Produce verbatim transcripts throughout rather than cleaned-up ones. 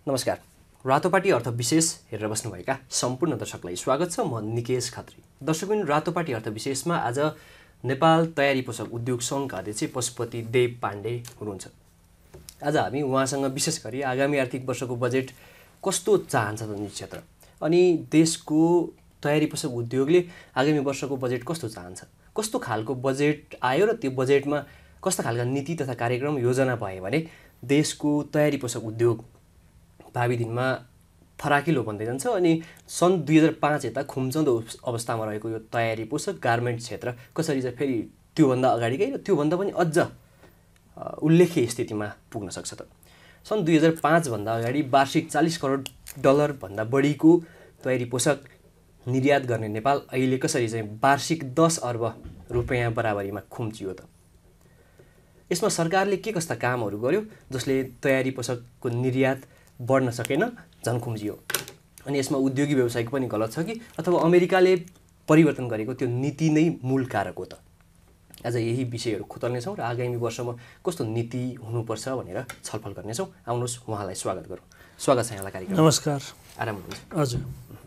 नमस्कार। रातोपाटी अर्थ विशेष हेरेर बस्नुभएका सम्पूर्ण दर्शकलाई स्वागत छ। म निकेश खत्री। दर्शकबिन, रातोपाटी अर्थ विशेषमा आज नेपाल तयारी पोषक उद्योग सङ्घका अध्यक्ष पशुपति देव पाण्डे हुनुहुन्छ। आज हामी उहाँसँग विशेष गरी आगामी आर्थिक वर्षको बजेट कस्तो चाहन्छ त निजी क्षेत्र अनि देशको तयारी पोषक उद्योगले आगामी वर्षको बजेट कस्तो चाहन्छ, कस्तो खालको बजेट आयो र त्यो बजेटमा कस्ता खालका नीति तथा कार्यक्रम योजना भए भने देशको तयारी पोषक उद्योग भावी दिनमा फराकिलो बन्दै जान्छ अनि सन् दुई हजार पाँच यता खुम्चन्दो अवस्थामा रहेको यो तयारी पोषक गार्मेन्ट क्षेत्र कसरी चाहिँ फेरि त्योभन्दा अगाडिकै र त्योभन्दा पनि अझ उल्लेख्य स्थितिमा पुग्न सक्छ त। सन् दुई हजार पाँचभन्दा अगाडि वार्षिक चालिस करोड डलरभन्दा बढीको तयारी पोषक निर्यात गर्ने नेपाल अहिले कसरी चाहिँ वार्षिक दस अर्ब रुपियाँ बराबरीमा खुम्चियो त। यसमा सरकारले के कस्ता कामहरू गर्यो जसले तयारी पोषकको निर्यात बढ्न सकेन, झन् खुम्चियो? अनि यसमा उद्योगी व्यवसायिक पनि गलत छ कि अथवा अमेरिकाले परिवर्तन गरेको त्यो नीति नै मूल कारक हो त? आज यही विषयहरू खुतल्नेछौँ र आगामी वर्षमा कस्तो नीति हुनुपर्छ भनेर छलफल गर्नेछौँ। आउनुहोस् उहाँलाई स्वागत गरौँ। स्वागत छ यहाँलाई कार्यक्रम। नमस्कार। आराम हुनुहुन्छ? हजुर।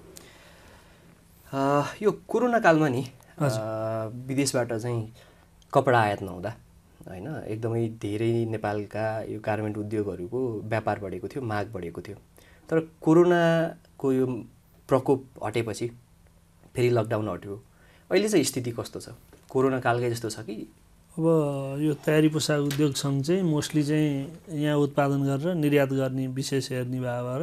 यो कोरोना कालमा नि विदेशबाट चाहिँ कपडा आयात नहुँदा होइन एकदमै धेरै नेपालका यो गार्मेन्ट उद्योगहरूको व्यापार बढेको थियो, माग बढेको थियो। तर कोरोनाको यो प्रकोप हटेपछि फेरि लकडाउन हट्यो। अहिले चाहिँ स्थिति कस्तो छ? कोरोना कालकै जस्तो छ कि? अब यो तयारी पोसाक उद्योग सङ्घ चाहिँ मोस्टली चाहिँ यहाँ उत्पादन गरेर निर्यात गर्ने विशेष हेर्ने भएर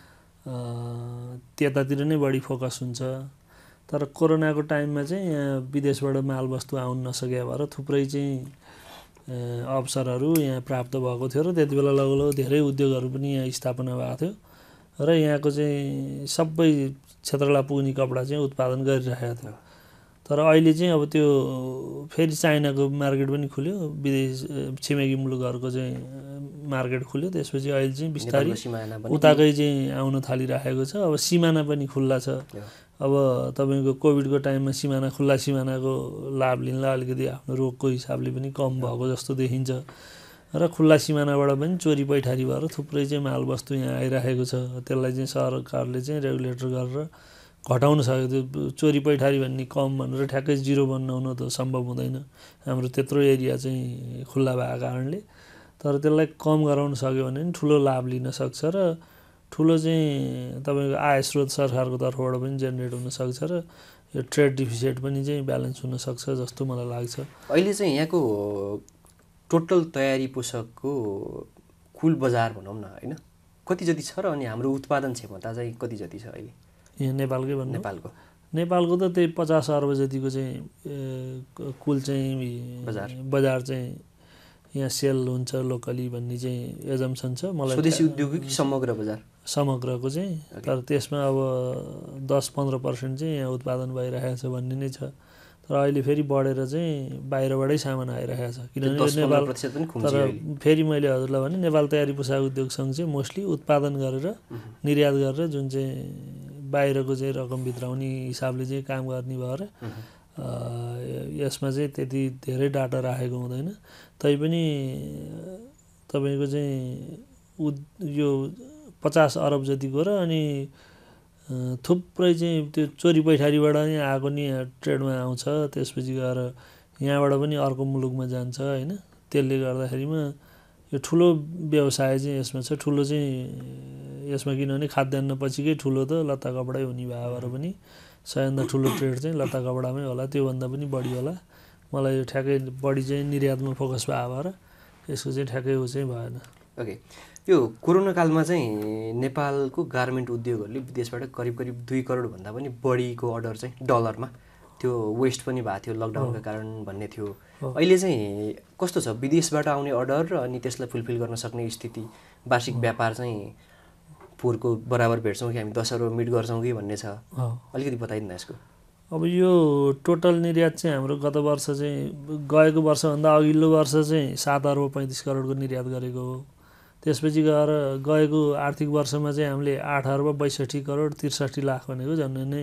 त्यतातिर नै बढी फोकस हुन्छ। तर कोरोनाको टाइममा चाहिँ यहाँ विदेशबाट मालवस्तु आउन नसके भएर थुप्रै चाहिँ अवसरहरू यहाँ प्राप्त भएको थियो र त्यति बेला लगभग धेरै उद्योगहरू पनि यहाँ स्थापना भएको थियो र यहाँको चाहिँ सबै क्षेत्रलाई पुग्ने कपडा चाहिँ उत्पादन गरिरहेको थियो। तर अहिले चाहिँ अब त्यो फेरि चाइनाको मार्केट पनि खुल्यो, विदेश छिमेकी मुलुकहरूको चाहिँ मार्केट खुल्यो। त्यसपछि अहिले चाहिँ बिस्तारै उताकै चाहिँ आउन थालिरहेको छ। अब सिमाना पनि खुल्ला छ। अब तपाईँको कोभिडको टाइममा सिमाना खुल्ला सिमानाको लाभ लिनलाई अलिकति आफ्नो रोगको हिसाबले पनि कम भएको जस्तो देखिन्छ र खुल्ला सिमानाबाट पनि चोरी पैठारी भएर थुप्रै चाहिँ मालवस्तु यहाँ आइरहेको छ। त्यसलाई चाहिँ सरकारले चाहिँ रेगुलेटर गरेर घटाउन सक्यो। त्यो चोरी पैठारी भन्ने कम भनेर ठ्याक्कै जिरो बनाउन त सम्भव हुँदैन, हाम्रो त्यत्रो एरिया चाहिँ खुल्ला भएको कारणले। तर त्यसलाई कम गराउन सक्यो भने पनि ठुलो लाभ लिन सक्छ र ठुलो चाहिँ तपाईँको आय स्रोत सरकारको तर्फबाट पनि जेनेरेट हुनसक्छ र यो ट्रेड डिफिसिट पनि चाहिँ ब्यालेन्स हुनसक्छ जस्तो मलाई लाग्छ। अहिले चाहिँ यहाँको टोटल तयारी पोषकको कुल बजार भनौँ न होइन कति जति छ र अनि हाम्रो उत्पादन क्षमता चाहिँ कति जति छ अहिले यहाँ नेपालकै भन्नु? नेपालको नेपालको त त्यही पचास अर्ब जतिको चाहिँ कुल चाहिँ बजार बजार चाहिँ यहाँ सेल हुन्छ लोकली भन्ने चाहिँ एजम्सन छ मलाई। स्वदेशी उद्योग कि समग्र बजार? समग्रको चाहिँ तर त्यसमा अब दस पन्ध्र पर्सेन्ट चाहिँ यहाँ उत्पादन भइरहेको छ भन्ने नै छ। तर अहिले फेरि बढेर चाहिँ बाहिरबाटै सामान आइरहेको छ किनभने नेपाल। तर फेरि मैले हजुरलाई भने नेपाल तयारी पोसाक उद्योग सङ्घ चाहिँ मोस्टली उत्पादन गरेर निर्यात गरेर जुन चाहिँ बाहिरको चाहिँ रकम भित्राउने हिसाबले चाहिँ काम गर्ने भएर यसमा चाहिँ त्यति धेरै डाटा राखेको हुँदैन। तैपनि तपाईँको चाहिँ उद यो पचास अरब जतिको र अनि थुप्रै चाहिँ त्यो चोरी पैठारीबाट नि आएको नि ट्रेडमा आउँछ। त्यसपछि गएर यहाँबाट पनि अर्को मुलुकमा जान्छ होइन। त्यसले गर्दाखेरिमा यो ठुलो व्यवसाय चाहिँ यसमा छ। ठुलो चाहिँ यसमा किनभने खाद्यान्न पछिकै ठुलो त लत्ता कपडै हुने भएर पनि सबैभन्दा ठुलो ट्रेड चाहिँ लत्ता कपडामै होला, त्योभन्दा पनि बढी होला। मलाई यो ठ्याक्कै बढी चाहिँ निर्यातमा फोकस भयो भएर यसको चाहिँ ठ्याक्कै ऊ चाहिँ भएन। ओके। यो कोरोना कालमा चाहिँ नेपालको गार्मेन्ट उद्योगहरूले विदेशबाट करिब करिब दुई करोडभन्दा पनि बढीको अर्डर चाहिँ डलरमा त्यो वेस्ट पनि भएको थियो लकडाउनका कारण भन्ने थियो। अहिले चाहिँ कस्तो छ विदेशबाट आउने अर्डर र अनि त्यसलाई फुलफिल गर्न सक्ने स्थिति? वार्षिक व्यापार चाहिँ पोहोरको बराबर भेट्छौँ कि हामी दस अर्ब मिट गर्छौँ कि भन्ने छ, अलिकति बताइदिनु यसको। अब यो टोटल निर्यात चाहिँ हाम्रो गत वर्ष चाहिँ गएको वर्षभन्दा अघिल्लो वर्ष चाहिँ सात अर्ब पैँतिस करोडको निर्यात गरेको हो। त्यसपछि गएर गएको आर्थिक वर्षमा चाहिँ हामीले आठ अर्ब बैसठी करोड त्रिसठी लाख भनेको झन् नै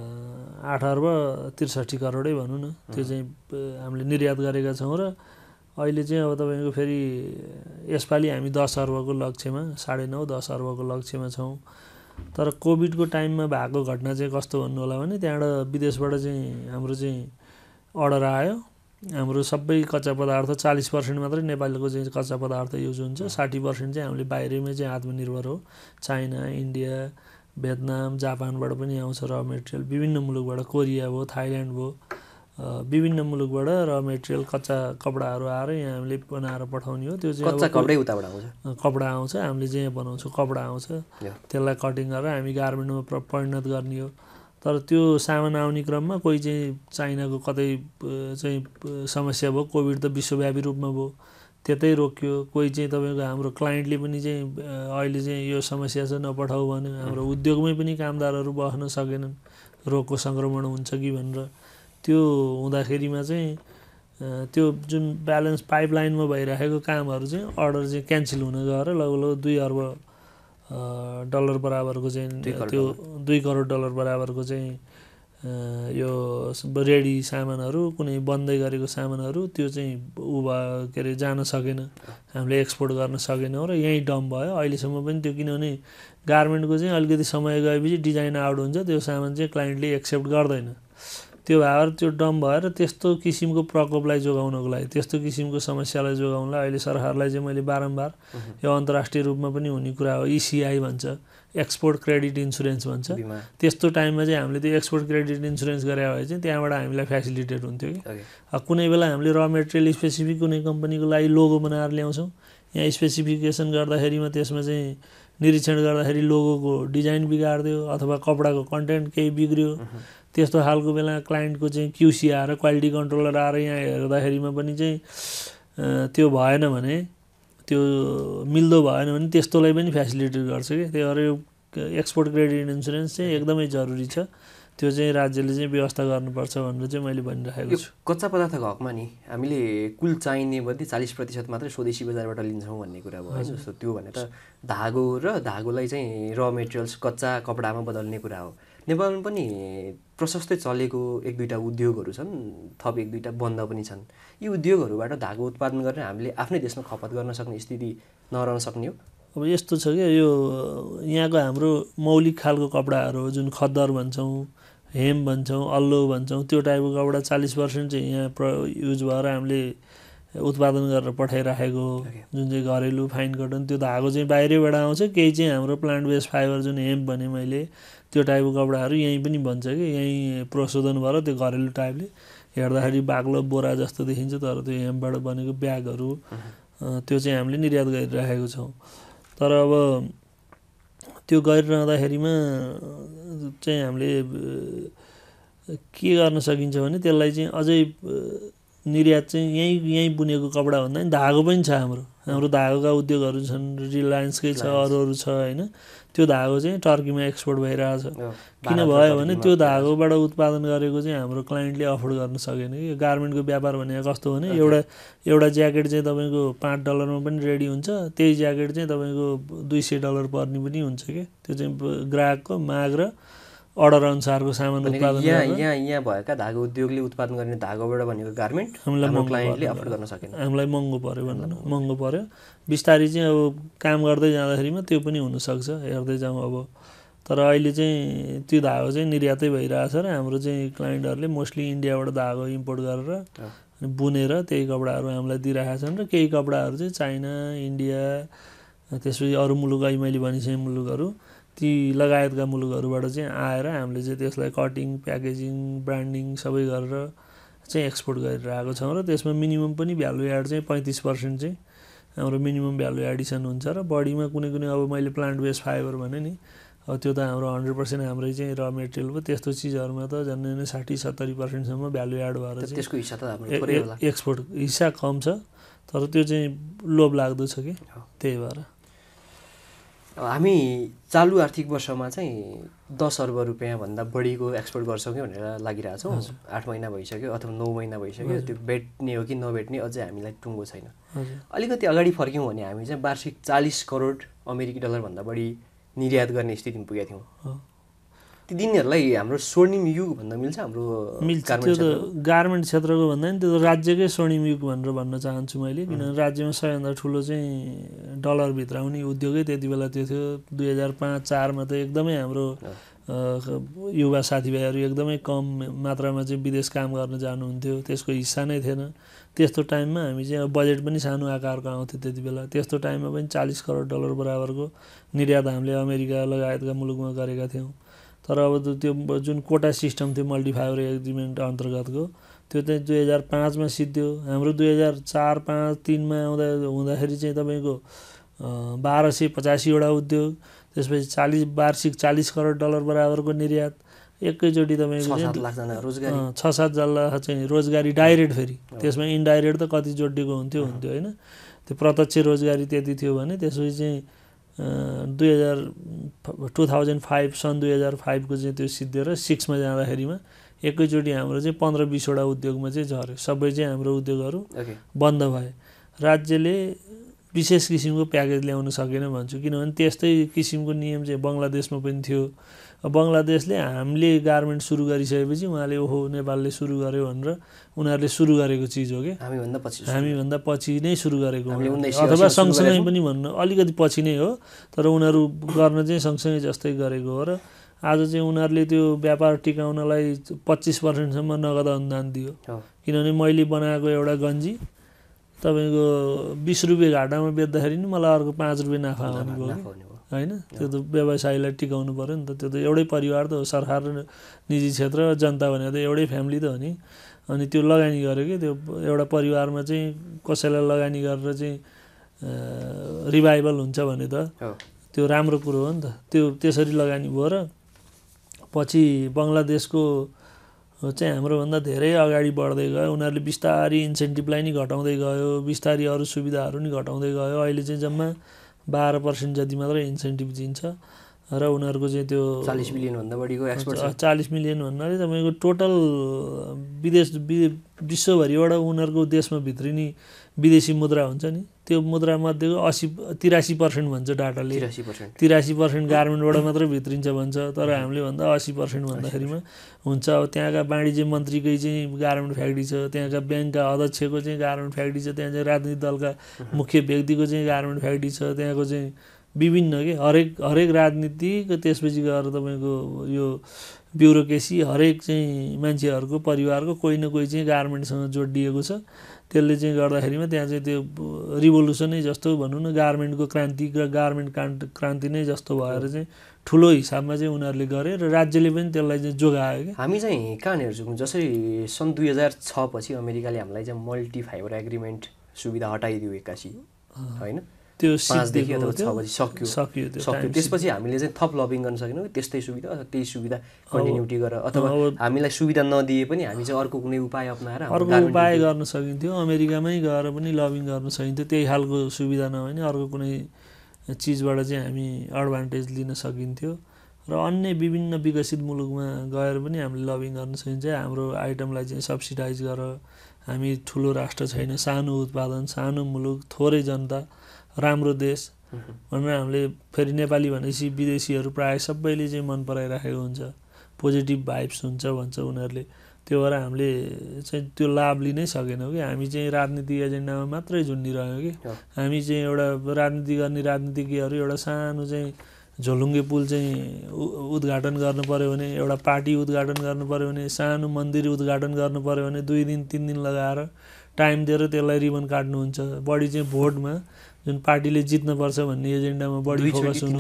आठ अर्ब त्रिसठी करोडै भनौँ न, त्यो चाहिँ हामीले निर्यात गरेका छौँ र अहिले चाहिँ अब तपाईँको फेरि यसपालि हामी दस अर्बको लक्ष्यमा साढे नौ दस अर्बको लक्ष्यमा छौँ। तर कोभिडको टाइममा भएको घटना चाहिँ कस्तो भन्नु होला भने त्यहाँबाट विदेशबाट चाहिँ हाम्रो चाहिँ अर्डर आयो। हाम्रो सबै कच्चा पदार्थ चालिस पर्सेन्ट मात्रै नेपालको चाहिँ कच्चा पदार्थ युज हुन्छ, साठी पर्सेन्ट चाहिँ हामीले बाहिरमै चाहिँ आत्मनिर्भर हो। चाइना, इन्डिया, भियतनाम, जापानबाट पनि आउँछ र मेटेरियल, विभिन्न मुलुकबाट, कोरिया भयो, थाइल्यान्ड भयो, विभिन्न मुलुकबाट र मेटेरियल कच्चा कपडाहरू आएर यहाँ हामीले बनाएर पठाउने हो। त्यो चाहिँ कच्चा कपडै उताबाट आउँछ, कपडा आउँछ, हामीले चाहिँ यहाँ बनाउँछौँ, कपडा आउँछ, त्यसलाई कटिङ गरेर हामी गार्मेन्टमा परिणत गर्ने हो। तर त्यो सामान आउने क्रममा कोही चाहिँ चाइनाको कतै चाहिँ समस्या भयो, कोभिड त विश्वव्यापी रूपमा भयो, त्यतै रोक्यो। कोही चाहिँ तपाईँको हाम्रो क्लाइन्टले पनि चाहिँ अहिले चाहिँ यो समस्या छ नपठाऊ भन्यो, हाम्रो उद्योगमै पनि कामदारहरू बस्न सकेनन्, रोगको सङ्क्रमण हुन्छ कि भनेर। त्यो हुँदाखेरिमा चाहिँ त्यो जुन ब्यालेन्स पाइपलाइनमा भइरहेको कामहरू चाहिँ अर्डर चाहिँ क्यान्सल हुन गएर लगभग दुई अर्ब डलर बराबरको चाहिँ त्यो दुई करोड डलर बराबरको चाहिँ यो रेडी सामानहरू, कुनै बन्दै गरेको सामानहरू त्यो चाहिँ उ भयो के अरे जान सकेन, हामीले एक्सपोर्ट गर्न सकेनौँ र यहीँ डम्प भयो अहिलेसम्म पनि त्यो। किनभने गार्मेन्टको चाहिँ अलिकति समय गएपछि डिजाइन आउट हुन्छ, त्यो सामान चाहिँ क्लाइन्टले एक्सेप्ट गर्दैन। त्यो भएर त्यो डम्प भएर त्यस्तो किसिमको प्रकोपलाई जोगाउनको लागि, त्यस्तो किसिमको समस्यालाई जोगाउनलाई अहिले सरकारलाई चाहिँ मैले बारम्बार यो अन्तर्राष्ट्रिय रूपमा पनि हुने कुरा हो, इसिआई भन्छ, एक्सपोर्ट क्रेडिट इन्सुरेन्स भन्छ। त्यस्तो टाइममा चाहिँ हामीले त्यो एक्सपोर्ट क्रेडिट इन्सुरेन्स गरे भए चाहिँ त्यहाँबाट हामीलाई फेसिलिटेट हुन्थ्यो कि। कुनै बेला हामीले र मेटेरियल स्पेसिफिक कुनै कम्पनीको लागि लोगो बनाएर ल्याउँछौँ, यहाँ स्पेसिफिकेसन गर्दाखेरिमा त्यसमा चाहिँ निरीक्षण गर्दाखेरि लोगोको डिजाइन बिगारिदियो अथवा कपडाको कन्टेन्ट केही बिग्रियो, त्यस्तो खालको बेला क्लाइन्टको चाहिँ क्युसी आएर, क्वालिटी कन्ट्रोलर आएर यहाँ हेर्दाखेरिमा पनि चाहिँ त्यो भएन भने, त्यो मिल्दो भएन भने त्यस्तोलाई पनि फेसिलिटेट गर्छ कि। त्यही भएर यो एक्सपोर्ट क्रेडिट इन्सुरेन्स चाहिँ एकदमै जरुरी छ, त्यो चाहिँ राज्यले चाहिँ व्यवस्था गर्नुपर्छ भनेर चाहिँ मैले भनिरहेको छु। कच्चा पदार्थको हकमा नि हामीले कुल चाहिने मध्ये चालिस प्रतिशत मात्रै स्वदेशी बजारबाट लिन्छौँ भन्ने कुरा भयो होइन। जस्तो त्यो भने त धागो र धागोलाई चाहिँ र मेटेरियल्स कच्चा कपडामा बदल्ने कुरा हो। नेपालमा पनि प्रशस्तै चलेको एक दुईवटा उद्योगहरू छन्, थप एक दुईवटा बन्द पनि छन्। यी उद्योगहरूबाट धागो उत्पादन गरेर हामीले आफ्नै देशमा खपत गर्न सक्ने स्थिति नरहन सक्ने हो। अब यस्तो छ क्या, यो यहाँको हाम्रो मौलिक खालको कपडाहरू हो, जुन खद्दर भन्छौँ, हेम भन्छौँ, अल्लो भन्छौँ, त्यो टाइपको कपडा चालिस पर्सेन्ट चाहिँ यहाँ प्र युज भएर हामीले उत्पादन गरेर पठाइराखेको हो। जुन चाहिँ घरेलु फाइन कटन, त्यो धागो चाहिँ बाहिरैबाट आउँछ, केही चाहिँ हाम्रो प्लान्ट बेस्ड फाइबर जुन हेम भने मैले, त्यो टाइपको कपडाहरू यहीँ पनि बन्छ कि, यहीँ प्रशोधन भएर त्यो घरेलु टाइपले हेर्दाखेरि बाक्लो बोरा जस्तो देखिन्छ, तर त्यो हेमबाट बनेको ब्यागहरू त्यो चाहिँ हामीले निर्यात गरिराखेको छौँ। तर अब त्यो गरिरहँदाखेरिमा चाहिँ हामीले के गर्न सकिन्छ भने त्यसलाई चाहिँ अझै निर्यात चाहिँ यहीँ यहीँ बुनेको कपडा भन्दा नि धागो पनि छ हाम्रो हाम्रो धागोका उद्योगहरू छन्, रिलायन्सकै छ, अरू अरू छ होइन। त्यो धागो चाहिँ टर्कीमा एक्सपोर्ट भइरहेछ। किन भयो भने त्यो धागोबाट उत्पादन गरेको चाहिँ हाम्रो क्लाइन्टले अफोर्ड गर्न सकेन कि। गार्मेन्टको व्यापार भनेको कस्तो भने एउटा एउटा ज्याकेट चाहिँ तपाईँको पाँच डलरमा पनि रेडी हुन्छ, त्यही ज्याकेट चाहिँ तपाईँको दुई सय डलर पर्ने पनि हुन्छ कि। त्यो चाहिँ ग्राहकको माग र अर्डर अनुसारको सामान उत्पादन यहाँ यहाँ यहाँ भएका धागो उद्योगले उत्पादन गर्ने धागोबाट भनेको गार्मेन्ट हामीलाई क्लाइन्टले अफोर्ड गर्न सकेन, हामीलाई महँगो पऱ्यो भनौँ न, महँगो पऱ्यो। बिस्तारै चाहिँ अब काम गर्दै जाँदाखेरिमा त्यो पनि हुनसक्छ, हेर्दै जाउँ अब। तर अहिले चाहिँ त्यो धागो चाहिँ निर्यातै भइरहेछ र हाम्रो चाहिँ क्लाइन्टहरूले मोस्टली इन्डियाबाट धागो इम्पोर्ट गरेर बुनेर त्यही कपडाहरू हामीलाई दिइरहेका छन्। र केही कपडाहरू चाहिँ चाइना, इन्डिया, त्यसपछि अरू मुलुक अहिले मैले भनिसकेँ मुलुकहरू, ती लगायतका मुलुकहरूबाट चाहिँ आएर हामीले चाहिँ त्यसलाई कटिङ, प्याकेजिङ, ब्रान्डिङ सबै गरेर चाहिँ एक्सपोर्ट गरिरहेको छौँ। र त्यसमा मिनिमम पनि भ्यालु एड चाहिँ पैँतिस पर्सेन्ट चाहिँ हाम्रो मिनिमम भ्यालु एडिसन हुन्छ। र बढीमा कुनै कुनै अब मैले प्लान्ट बेस्ड फाइबर भने नि, अब त्यो त हाम्रो हन्ड्रेड पर्सेन्ट हाम्रै चाहिँ र मेटेरियल हो। त्यस्तो चिजहरूमा त झन् झन् साठी सत्तरी पर्सेन्टसम्म भ्यालु एड भएर चाहिँ त्यसको हिस्सा त एक्सपोर्ट हिस्सा कम छ, तर त्यो चाहिँ लोभ लाग्दो छ कि। त्यही भएर हामी चालु आर्थिक वर्षमा चाहिँ दस अर्ब रुपियाँभन्दा बढीको एक्सपोर्ट गर्छौँ कि भनेर लागिरहेछौँ। आठ महिना भइसक्यो अथवा नौ महिना भइसक्यो, त्यो भेट्ने हो कि नभेट्ने अझै हामीलाई टुङ्गो छैन। अलिकति अगाडि फर्क्यौँ भने हामी चाहिँ वार्षिक चालिस करोड अमेरिकी डलरभन्दा बढी निर्यात गर्ने स्थितिमा पुगेका थियौँ। ती दिनहरूलाई हाम्रो स्वर्णिम युग भन्न मिल्छ हाम्रो मिल्छ त्यो त गार्मेन्ट क्षेत्रको भन्दा नि त्यो त राज्यकै स्वर्णिम युग भनेर भन्न चाहन्छु मैले किनभने राज्यमा सबैभन्दा ठुलो चाहिँ डलरभित्र आउने उद्योगै त्यति बेला त्यो थियो दुई हजार पाँच चारमा त एकदमै हाम्रो युवा साथीभाइहरू एकदमै कम मात्रामा चाहिँ विदेश काम गर्न जानुहुन्थ्यो त्यसको हिस्सा नै थिएन त्यस्तो टाइममा हामी चाहिँ अब बजेट पनि सानो आकारको आउँथ्यो त्यति बेला त्यस्तो टाइममा पनि चालिस करोड डलर बराबरको निर्यात हामीले अमेरिका लगायतका मुलुकमा गरेका थियौँ तर अब त्यो जुन कोटा सिस्टम थियो मल्टिफायर एग्रिमेन्ट अन्तर्गतको त्यो चाहिँ दुई हजार पाँचमा सिद्धियो हाम्रो दुई हजार चार पाँच तिनमा आउँदा हुँदाखेरि चाहिँ तपाईँको बाह्र सय पचासीवटा उद्योग त्यसपछि चालिस वार्षिक चालिस करोड डलर बराबरको निर्यात एकैचोटि तपाईँको छ सात जल्ला चाहिँ रोजगारी डाइरेक्ट फेरि त्यसमा इन्डाइरेक्ट त कति जोडिएको हुन्थ्यो हुन्थ्यो होइन त्यो प्रत्यक्ष रोजगारी त्यति थियो भने त्यसपछि चाहिँ दुई हजार टु थाउजन्ड फाइभ सन् दुई हजार फाइभको चाहिँ त्यो सिद्धिएर सिक्समा जाँदाखेरिमा एकैचोटि हाम्रो चाहिँ पन्ध्र बिसवटा उद्योगमा चाहिँ झऱ्यो सबै चाहिँ हाम्रो उद्योगहरू बन्द भए राज्यले विशेष किसिमको प्याकेज ल्याउन सकेन भन्छु किनभने त्यस्तै किसिमको नियम चाहिँ बङ्गलादेशमा पनि थियो बङ्गलादेशले हामीले गार्मेन्ट सुरु गरिसकेपछि उहाँले ओहो नेपालले सुरु गर्यो भनेर उनीहरूले सुरु गरेको चिज हो कि हामीभन्दा पछि हामीभन्दा पछि नै सुरु गरेको अथवा सँगसँगै पनि भन्नु अलिकति पछि नै हो तर उनीहरू गर्न चाहिँ सँगसँगै जस्तै गरेको हो र आज चाहिँ उनीहरूले त्यो व्यापार टिकाउनलाई पच्चिस पर्सेन्टसम्म नगद अनुदान दियो किनभने मैले बनाएको एउटा गन्जी तपाईँको बिस रुपियाँ घाटामा बेच्दाखेरि नि मलाई अर्को पाँच रुपियाँ नाफा आउने भयो होइन त्यो त व्यवसायलाई टिकाउनु पऱ्यो नि त त्यो त एउटै परिवार त हो सरकार र निजी क्षेत्र जनता भनेर त एउटै फ्यामिली त हो नि अनि त्यो लगानी गर्यो कि त्यो एउटा परिवारमा चाहिँ कसैलाई लगानी गरेर चाहिँ रिभाइभल हुन्छ भने त त्यो राम्रो कुरो हो नि त त्यो त्यसरी लगानी भयो र पछि बङ्गलादेशको चाहिँ हाम्रोभन्दा धेरै अगाडि बढ्दै गयो उनीहरूले बिस्तारी इन्सेन्टिभलाई नि घटाउँदै गयो बिस्तारी अरू सुविधाहरू नि घटाउँदै गयो अहिले चाहिँ जम्मा बाह्र पर्सेन्ट जति मात्रै इन्सेन्टिभ दिन्छ र उनीहरूको चाहिँ त्यो चालिस मिलियनभन्दा बढीको एक्सपोर्ट चालिस मिलियन भन्नाले तपाईँको टोटल विदेश विश्वभरिबाट उनीहरूको देशमा भित्रिने विदेशी मुद्रा हुन्छ नि त्यो मुद्रा मध्येको असी तिरासी पर्सेन्ट भन्छ डाटाले तिरासी पर्सेन्ट गार्मेन्टबाट मात्रै भित्रिन्छ भन्छ तर हामीले भन्दा असी पर्सेन्ट भन्दाखेरिमा हुन्छ अब त्यहाँका वाणिज्य मन्त्रीकै चाहिँ गार्मेन्ट फ्याक्ट्री छ त्यहाँका ब्याङ्कका अध्यक्षको चाहिँ गार्मेन्ट फ्याक्ट्री छ त्यहाँ चाहिँ राजनीतिक दलका मुख्य व्यक्तिको चाहिँ गार्मेन्ट फ्याक्ट्री छ त्यहाँको चाहिँ विभिन्न के हरेक हरेक राजनीतिक त्यसपछि गएर तपाईँको यो ब्युरोक्रेसी हरेक चाहिँ मान्छेहरूको परिवारको कोही न कोही चाहिँ गार्मेन्टसँग जोडिएको छ त्यसले चाहिँ गर्दाखेरिमा त्यहाँ चाहिँ त्यो रिभोल्युसनै जस्तो भनौँ न गार्मेन्टको क्रान्ति र गार्मेन्ट क्रान्ति नै जस्तो भएर चाहिँ ठुलो हिसाबमा चाहिँ उनीहरूले गरे र राज्यले पनि त्यसलाई चाहिँ जोगायो कि हामी चाहिँ कहाँनिर जाउँ जसरी सन् दुई हजार छ पछि अमेरिकाले हामीलाई चाहिँ मल्टी फाइबर एग्रिमेन्ट सुविधा हटाइदियो एक्कासी होइन त्यो पाँचदेखि अथवा छ बजी सक्यो सक्यो सक्यो त्यसपछि हामीले चाहिँ थप लबिङ गर्न सकेनौँ कि त्यस्तै सुविधा अथवा त्यही सुविधा कन्टिन्युटी गरेर अथवा हामीलाई सुविधा नदिए पनि हामी चाहिँ अर्को कुनै उपाय अप्नाएर अर्को उपाय गर्न सकिन्थ्यो अमेरिकामै गएर पनि लबिङ गर्न सकिन्थ्यो त्यही खालको सुविधा नभए नि अर्को कुनै चिजबाट चाहिँ हामी एडभान्टेज लिन सकिन्थ्यो र अन्य विभिन्न विकसित मुलुकमा गएर पनि हामीले लबिङ गर्न सकिन्छ हाम्रो आइटमलाई चाहिँ सब्सिडाइज गरेर हामी ठुलो राष्ट्र छैन सानो उत्पादन सानो मुलुक थोरै जनता राम्रो देश भनेर हामीले फेरि नेपाली भनेपछि विदेशीहरू प्रायः सबैले चाहिँ मन पराइराखेको हुन्छ पोजिटिभ भाइब्स हुन्छ भन्छ उनीहरूले त्यो भएर हामीले चाहिँ त्यो लाभ लिनै सकेनौँ कि हामी चाहिँ राजनीतिक एजेन्डामा मात्रै झुन्डिरह्यौँ कि हामी चाहिँ एउटा राजनीति गर्ने राजनीतिज्ञहरू एउटा सानो चाहिँ झोलुङ्गे पुल चाहिँ उद्घाटन गर्नु पऱ्यो भने एउटा पार्टी उद्घाटन गर्नु पऱ्यो भने सानो मन्दिर उद्घाटन गर्नु पऱ्यो भने दुई दिन तिन दिन लगाएर टाइम दिएर त्यसलाई रिबन काट्नुहुन्छ बढी चाहिँ भोटमा जुन पार्टीले जित्नुपर्छ भन्ने एजेन्डामा बढी फोकस हुनु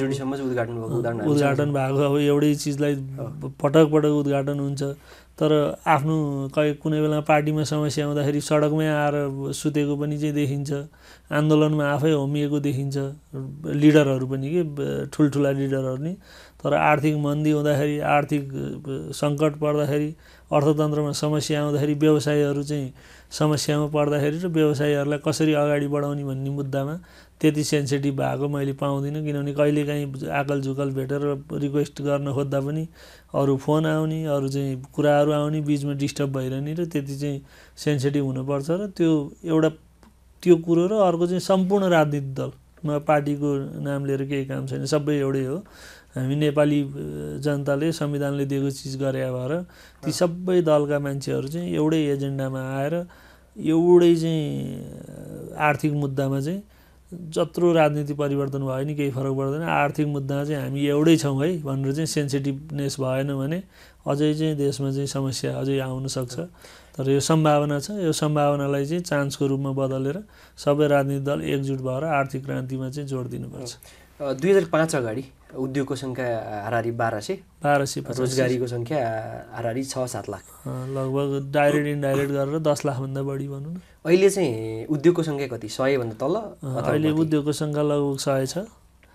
उद्घाटन भएको अब एउटै चिजलाई पटक पटक उद्घाटन हुन्छ तर आफ्नो कुनै बेला पार्टीमा समस्या आउँदाखेरि सडकमै आएर सुतेको पनि चाहिँ देखिन्छ आन्दोलनमा आफै होमिएको देखिन्छ लिडरहरू पनि के ठुल्ठुला लिडरहरू नि तर आर्थिक मन्दी हुँदाखेरि आर्थिक सङ्कट पर्दाखेरि अर्थतन्त्रमा समस्या आउँदाखेरि व्यवसायीहरू चाहिँ समस्यामा पर्दाखेरि र व्यवसायीहरूलाई कसरी अगाडि बढाउने भन्ने मुद्दामा त्यति सेन्सिटिभ भएको मैले पाउँदिनँ किनभने कहिलेकाहीँ आकल झुकल भेटेर रिक्वेस्ट गर्न खोज्दा पनि अरू फोन आउने अरू चाहिँ कुराहरू आउने बिचमा डिस्टर्ब भइरहने र त्यति चाहिँ सेन्सिटिभ हुनुपर्छ र त्यो एउटा त्यो कुरो र अर्को चाहिँ सम्पूर्ण राजनीतिक दल पार्टीको नाम लिएर केही काम छैन, सबै एउटै हो। हामी नेपाली जनताले संविधानले दिएको चिज गरे भएर ती सबै दलका मान्छेहरू चाहिँ एउटै एजेन्डामा आएर एउटै चाहिँ आर्थिक मुद्दामा चाहिँ जत्रो राजनीति परिवर्तन भयो नि केही फरक पर्दैन, आर्थिक मुद्दामा चाहिँ हामी एउटै छौँ है भनेर चाहिँ सेन्सिटिभनेस भएन भने अझै चाहिँ देशमा चाहिँ समस्या अझै आउन सक्छ। तर यो सम्भावना छ, यो सम्भावनालाई चाहिँ चान्सको रूपमा बदलेर सबै राजनीतिक दल एकजुट भएर आर्थिक क्रान्तिमा चाहिँ जोड दिनुपर्छ। दुई हजार पाँच अगाडि उद्योगको सङ्ख्या हाराहारी बाह्र सय बाह्र सय रोजगारीको सङ्ख्या हाराहारी छ सात लाख लगभग डाइरेक्ट इन्डाइरेक्ट गरेर दस लाखभन्दा बढी भनौँ न। अहिले चाहिँ उद्योगको सङ्ख्या कति, सयभन्दा तल? अहिले उद्योगको सङ्ख्या लगभग सय छ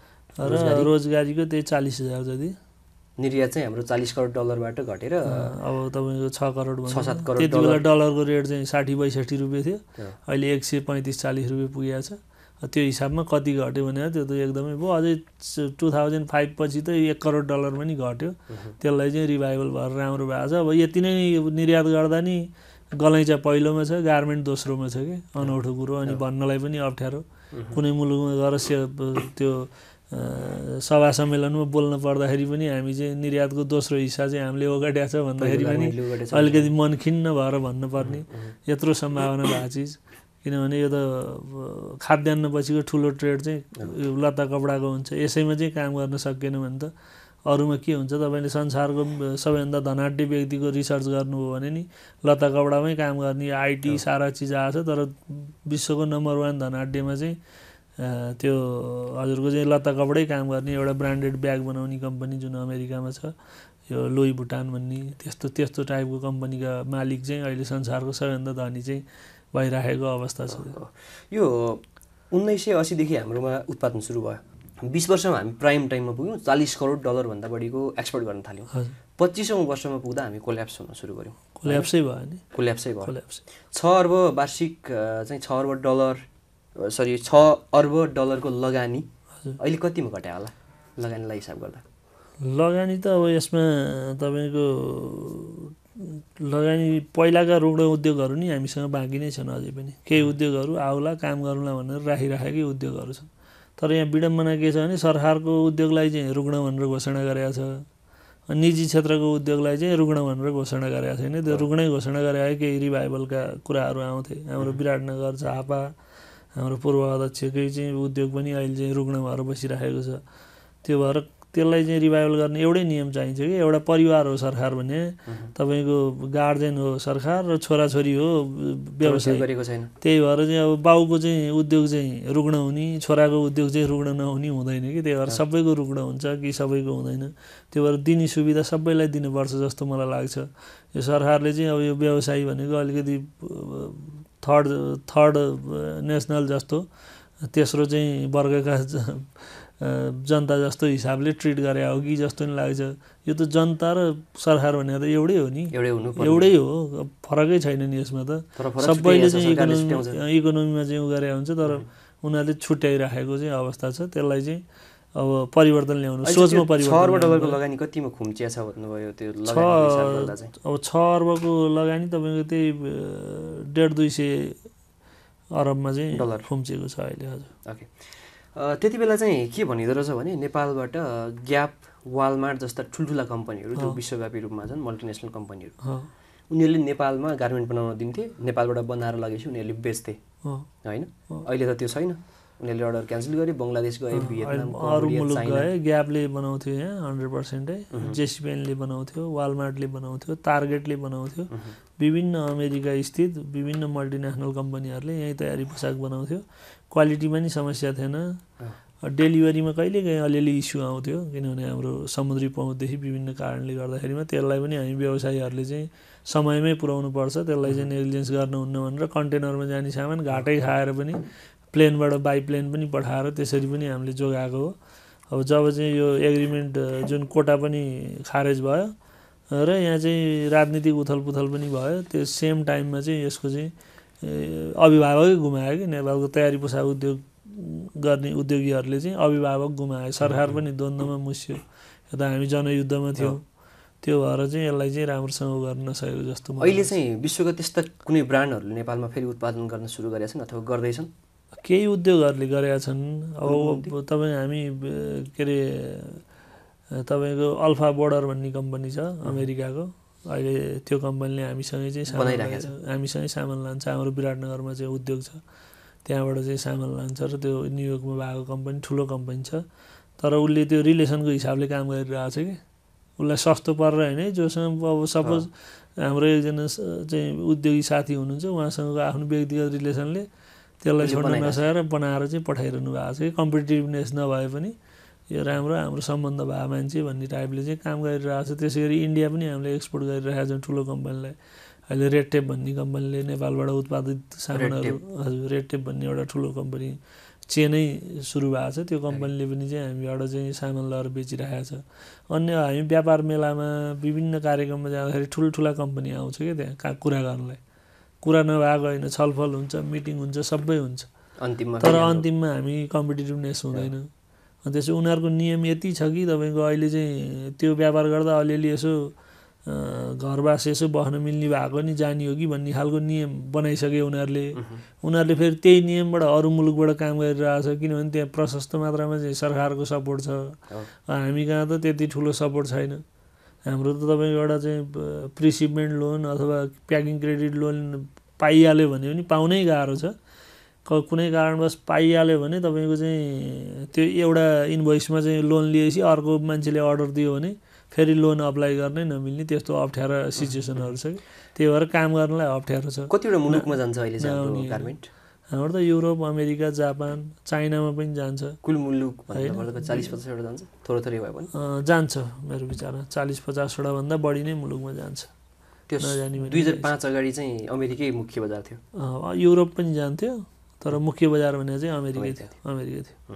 र रोजगारीको त्यही चालिस हजार जति। निर्यात चाहिँ हाम्रो चालिस करोड डलरबाट घटेर अब तपाईँको छ करोड छ सात करोड। त्यति बेला डलरको रेट चाहिँ साठी बैसठी रुपियाँ थियो, अहिले एक सय पैँतिस चालिस रुपियाँ पुगेको छ। त्यो हिसाबमा कति घट्यो भने त्यो त एकदमै भयो। अझै टु थाउजन्ड फाइभ पछि त एक करोड डलर पनि घट्यो, त्यसलाई चाहिँ रिभाइभल भएर राम्रो भएको छ। अब यति नै निर्यात गर्दा नि गलैँचा पहिलोमा छ, गार्मेन्ट दोस्रोमा छ कि अनौठो कुरो। अनि भन्नलाई पनि अप्ठ्यारो, कुनै मुलुकमा गएर त्यो सभा सम्मेलनमा बोल्न पर्दाखेरि पनि हामी चाहिँ निर्यातको दोस्रो हिस्सा चाहिँ हामीले ओगट्या छ भन्दाखेरि पनि अलिकति मन खिन्न भएर भन्नुपर्ने, यत्रो सम्भावना भएको चिज। किनभने यो त खाद्यान्न पछिको ठुलो ट्रेड चाहिँ यो लत्ता कपडाको हुन्छ, यसैमा चाहिँ काम गर्न सकेन भने त अरूमा के हुन्छ? तपाईँले संसारको सबैभन्दा धनाढ्य व्यक्तिको रिसर्च गर्नुभयो भने नि लत्ता कपडामै काम गर्ने आइटी सारा चिज आएको छ, तर विश्वको नम्बर वान धनाढ्यमा चाहिँ त्यो हजुरको चाहिँ लत्ता कपडै काम गर्ने एउटा ब्रान्डेड ब्याग बनाउने कम्पनी जुन अमेरिकामा छ, यो लुई भुटान भन्ने त्यस्तो त्यस्तो टाइपको कम्पनीका मालिक चाहिँ अहिले संसारको सबैभन्दा धनी चाहिँ भइराखेको अवस्था छ। यो उन्नाइस सय असीदेखि हाम्रोमा उत्पादन सुरु भयो, बिस वर्षमा हामी प्राइम टाइममा पुग्यौँ, चालिस करोड डलरभन्दा बढीको एक्सपोर्ट गर्न थाल्यौँ। पच्चिसौँ वर्षमा पुग्दा हामी कोल्याप्स हुन सुरु गऱ्यौँ। कोल्याप्सै भयो नि, कोल्याप्सै भयो। कोल्याप्स छ अर्ब वार्षिक चाहिँ छ अर्ब डलर सरी छ अर्ब डलरको लगानी अहिले कतिमा घट्यो होला लगानीलाई हिसाब गर्दा? लगानी त अब यसमा तपाईँको लगानी पहिलाका रुग्ण उद्योगहरू नि हामीसँग बाँकी नै छन्, अझै पनि केही उद्योगहरू आउला काम गरौँला भनेर राखिराखेकै उद्योगहरू छन्। तर यहाँ विडम्बना के छ भने सरकारको उद्योगलाई चाहिँ रुग्ण भनेर घोषणा गरेको छ, निजी क्षेत्रको उद्योगलाई चाहिँ रुग्ण भनेर घोषणा गरेको छैन। त्यो रुग्णै घोषणा गरेको केही रिभाइभलका कुराहरू आउँथे। हाम्रो विराटनगर झापा हाम्रो पूर्व अध्यक्षकै चाहिँ उद्योग पनि अहिले चाहिँ रुग्ण भएर बसिराखेको छ। त्यो भएर त्यसलाई चाहिँ रिभाइभल गर्ने एउटै नियम चाहिन्छ कि एउटा परिवार हो सरकार भने, तपाईँको गार्जेन हो सरकार र छोराछोरी हो व्यवसाय गरेको छैन। त्यही भएर चाहिँ अब बाउको चाहिँ उद्योग चाहिँ रुग्ण हुने, छोराको उद्योग चाहिँ रुग्ण नहुने हुँदैन कि। त्यही भएर सबैको रुग्ण हुन्छ कि सबैको हुँदैन, त्यो भएर दिने सुविधा सबैलाई दिनुपर्छ जस्तो मलाई लाग्छ। यो सरकारले चाहिँ अब यो व्यवसाय भनेको अलिकति थर्ड थर्ड नेसनल जस्तो तेस्रो चाहिँ वर्गका जनता जस्तो हिसाबले ट्रिट गरे हो कि जस्तो नि लाग्छ। यो त जनता र सरकार भनेर त एउटै हो नि, एउटै हुनु एउटै हो, फरकै छैन नि यसमा त। सबैले चाहिँ इकोनोमी इकोनोमीमा चाहिँ उ गरे हुन्छ, तर उनीहरूले छुट्याइराखेको चाहिँ अवस्था छ। त्यसलाई चाहिँ अब परिवर्तन ल्याउनु, सोचमा परिवर्तन। छ अर्ब डलरको लगानी कतिमा खुम्चिया छ भन्नुभयो? त्यो लगानी हिसाब गर्दा चाहिँ अब छ अर्बको लगानी तपाईँको त्यही डेढ दुई सय अरबमा चाहिँ डलर खुम्चिएको छ अहिले। हजुर ओके। त्यति बेला चाहिँ के भनिँदो रहेछ भने नेपालबाट ग्याप, वालमार्ट जस्ता ठुल्ठुला कम्पनीहरू जो विश्वव्यापी रूपमा छन् मल्टिनेसनल कम्पनीहरू, उनीहरूले नेपालमा गार्मेन्ट बनाउन दिन्थे, नेपालबाट बनाएर लगेपछि उनीहरूले बेच्थे होइन? अहिले त त्यो छैन, उनीहरूले अर्डर क्यान्सल गरे, बङ्गलादेश गए, भियतनाम, अरू मुलुक गए। ग्यापले बनाउँथ्यो यहाँ हन्ड्रेड पर्सेन्टै, जेसीपेनले बनाउँथ्यो, वालमार्टले बनाउँथ्यो, टार्गेटले बनाउँथ्यो, विभिन्न अमेरिका स्थित विभिन्न मल्टिनेसनल कम्पनीहरूले यहीँ तयारी पोसाक बनाउँथ्यो। क्वालिटीमा नि समस्या थिएन, डेलिभरीमा कहिलेकाहीँ अलिअलि इस्यु आउँथ्यो, किनभने हाम्रो समुद्री पहुँचदेखि विभिन्न कारणले गर्दाखेरिमा त्यसलाई पनि हामी व्यवसायीहरूले चाहिँ समयमै पुर्याउनु पर्छ, त्यसलाई चाहिँ नेग्लिजेन्स गर्नुहुन्न भनेर कन्टेनरमा जाने सामान घाटै खाएर पनि प्लेनबाट बाई प्लेन पनि पठाएर त्यसरी पनि हामीले जोगाएको हो। अब जब चाहिँ यो एग्रिमेन्ट जुन कोटा पनि खारेज भयो र यहाँ चाहिँ राजनीतिक उथलपुथल पनि भयो, त्यो सेम टाइममा चाहिँ यसको चाहिँ अभिभावकै गुमायो कि नेपालको तयारी पोसाक उद्योग गर्ने उद्योगीहरूले चाहिँ अभिभावक गुमायो। सरकार पनि द्वन्द्वमा मुस्यो, यता हामी जनयुद्धमा थियौँ, त्यो भएर चाहिँ यसलाई चाहिँ राम्रोसँग गर्न नसकेको जस्तो। अहिले चाहिँ विश्वका त्यस्ता कुनै ब्रान्डहरूले नेपालमा फेरि उत्पादन गर्न सुरु गरेका छन् अथवा गर्दैछन्? केही उद्योगहरूले गरेका छन्। अब तपाईँ हामी के अरे तपाईँको अल्फा बोर्डर भन्ने कम्पनी छ अमेरिकाको, अहिले त्यो कम्पनीले हामीसँगै चाहिँ सामान हामीसँगै सामान लान्छ। हाम्रो विराटनगरमा चाहिँ उद्योग छ, त्यहाँबाट चाहिँ सामान लान्छ र त्यो न्युयोर्कमा भएको कम्पनी ठुलो कम्पनी छ। तर उसले त्यो रिलेसनको हिसाबले काम गरिरहेको छ कि उसलाई सस्तो परेर होइन, जोसँग अब सपोज हाम्रो एकजना चाहिँ उद्योगी साथी हुनुहुन्छ, उहाँसँगको आफ्नो व्यक्तिगत रिलेसनले त्यसलाई छोड्न नसकेर बनाएर चाहिँ पठाइरहनु भएको छ कि कम्पिटिटिभनेस नभए पनि यो राम्रो हाम्रो सम्बन्ध भएको मान्छे भन्ने टाइपले चाहिँ काम गरिरहेको छ। त्यसै गरी इन्डिया पनि हामीले एक्सपोर्ट गरिरहेका छौँ ठुलो कम्पनीलाई। अहिले रेड टेप भन्ने कम्पनीले नेपालबाट उत्पादित सामानहरू, हजुर रेड टेप भन्ने एउटा ठुलो कम्पनी चेनै सुरु भएको छ, त्यो कम्पनीले पनि चाहिँ हामीबाट चाहिँ सामान लगेर बेचिरहेको छ। अन्य हामी व्यापार मेलामा विभिन्न कार्यक्रममा जाँदाखेरि ठुल्ठुला कम्पनी आउँछ क्या त्यहाँ कुरा गर्नलाई। कुरा नभएको होइन, छलफल हुन्छ, मिटिङ हुन्छ, सबै हुन्छ, तर अन्तिममा हामी कम्पिटिटिभनेस हुँदैन। अनि त्यसो उनीहरूको नियम यति छ कि तपाईँको अहिले चाहिँ त्यो व्यापार गर्दा अलिअलि यसो घरबास यसो बस्न मिल्ने भएको नि जानी हो कि भन्ने खालको नियम बनाइसके उनीहरूले। उनीहरूले फेरि त्यही नियमबाट अरू मुलुकबाट काम गरिरहेको छ, किनभने त्यहाँ प्रशस्त मात्रामा चाहिँ सरकारको सपोर्ट छ। हामी कहाँ त त्यति ठुलो सपोर्ट छैन। हाम्रो त तपाईँको एउटा चाहिँ प्रिसिपमेन्ट लोन अथवा प्याकिङ क्रेडिट लोन पाइहाल्यो भने पनि पाउनै गाह्रो छ। कुनै कारणवश पाइहाल्यो भने तपाईँको चाहिँ त्यो एउटा इन्भोइसमा चाहिँ लोन लिएपछि अर्को मान्छेले अर्डर दियो भने फेरि लोन अप्लाई गर्नै नमिल्ने त्यस्तो अप्ठ्यारो सिचुएसनहरू छ कि त्यही भएर काम गर्नलाई अप्ठ्यारो छ। कतिवटा मुलुकमा जान्छ अहिले गार्मेन्ट? हाम्रो त युरोप, अमेरिका, जापान, चाइनामा पनि जान्छ। कुल मुलुक चालिस पचासवटा जान्छ, थोरै थोरै भए पनि जान्छ मेरो विचारमा चालिस पचासवटा भन्दा बढी नै मुलुकमा जान्छ। त्यो दुई हजार पाँच अगाडि चाहिँ अमेरिकै मुख्य बजार थियो, युरोप पनि जान्थ्यो, तर मुख्य बजार भने चाहिँ अमेरिकै थियो अमेरिकै थियो।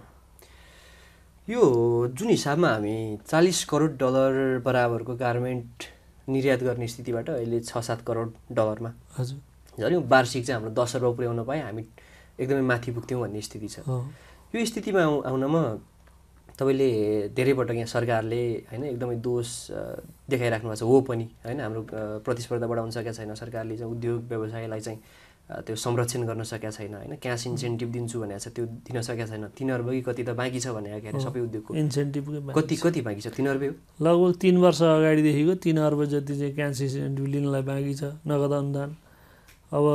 यो जुन हिसाबमा हामी चालिस करोड डलर बराबरको गार्मेन्ट निर्यात गर्ने स्थितिबाट अहिले छ सात करोड डलरमा हजुर झऱ्यौँ, वार्षिक चाहिँ हाम्रो दस अर्ब पुर्याउन पाए हामी एकदमै माथि पुग्थ्यौँ भन्ने स्थिति छ। यो स्थितिमा आउनमा तपाईँले धेरैपटक यहाँ सरकारले होइन एकदमै दोष देखाइराख्नु भएको छ, हो पनि होइन हाम्रो प्रतिस्पर्धा बढाउन सकेका छैन सरकारले, चाहिँ उद्योग व्यवसायलाई चाहिँ त्यो संरक्षण गर्न सकेका छैन होइन, क्यास इन्सेन्टिभ दिन्छु भनेको छ त्यो दिन सकेका छैन। तीन अर्ब कि कति त बाँकी छ भने के अरे सबै उद्योगको इन्सेन्टिभ कति कति बाँकी छ? तीन अर्बै हो लगभग तीन वर्ष अगाडिदेखिको तीन अर्ब जति चाहिँ क्यास इन्सेन्टिभ लिनलाई बाँकी छ नगद अनुदान। अब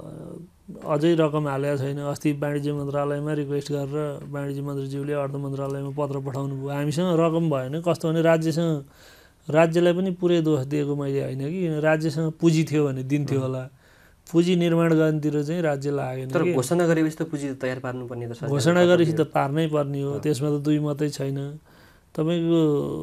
अझै रकम हालेको छैन। अस्ति वाणिज्य मन्त्रालयमा रिक्वेस्ट गरेर वाणिज्य मन्त्रीज्यूले अर्थ मन्त्रालयमा पत्र पठाउनु भयो। हामीसँग रकम भएन, कस्तो भने राज्यसँग राज्यलाई पनि पुरै दोष दिएको मैले होइन कि राज्यसँग पुँजी थियो भने दिन्थ्यो होला, पुँजी निर्माण गर्नेतिर चाहिँ राज्य लागेन। तर घोषणा गरेपछि त पुँजी तयार पार्नुपर्ने त घोषणा गरेपछि त पार्नै पर्ने हो, त्यसमा त दुई मात्रै छैन। तपाईँको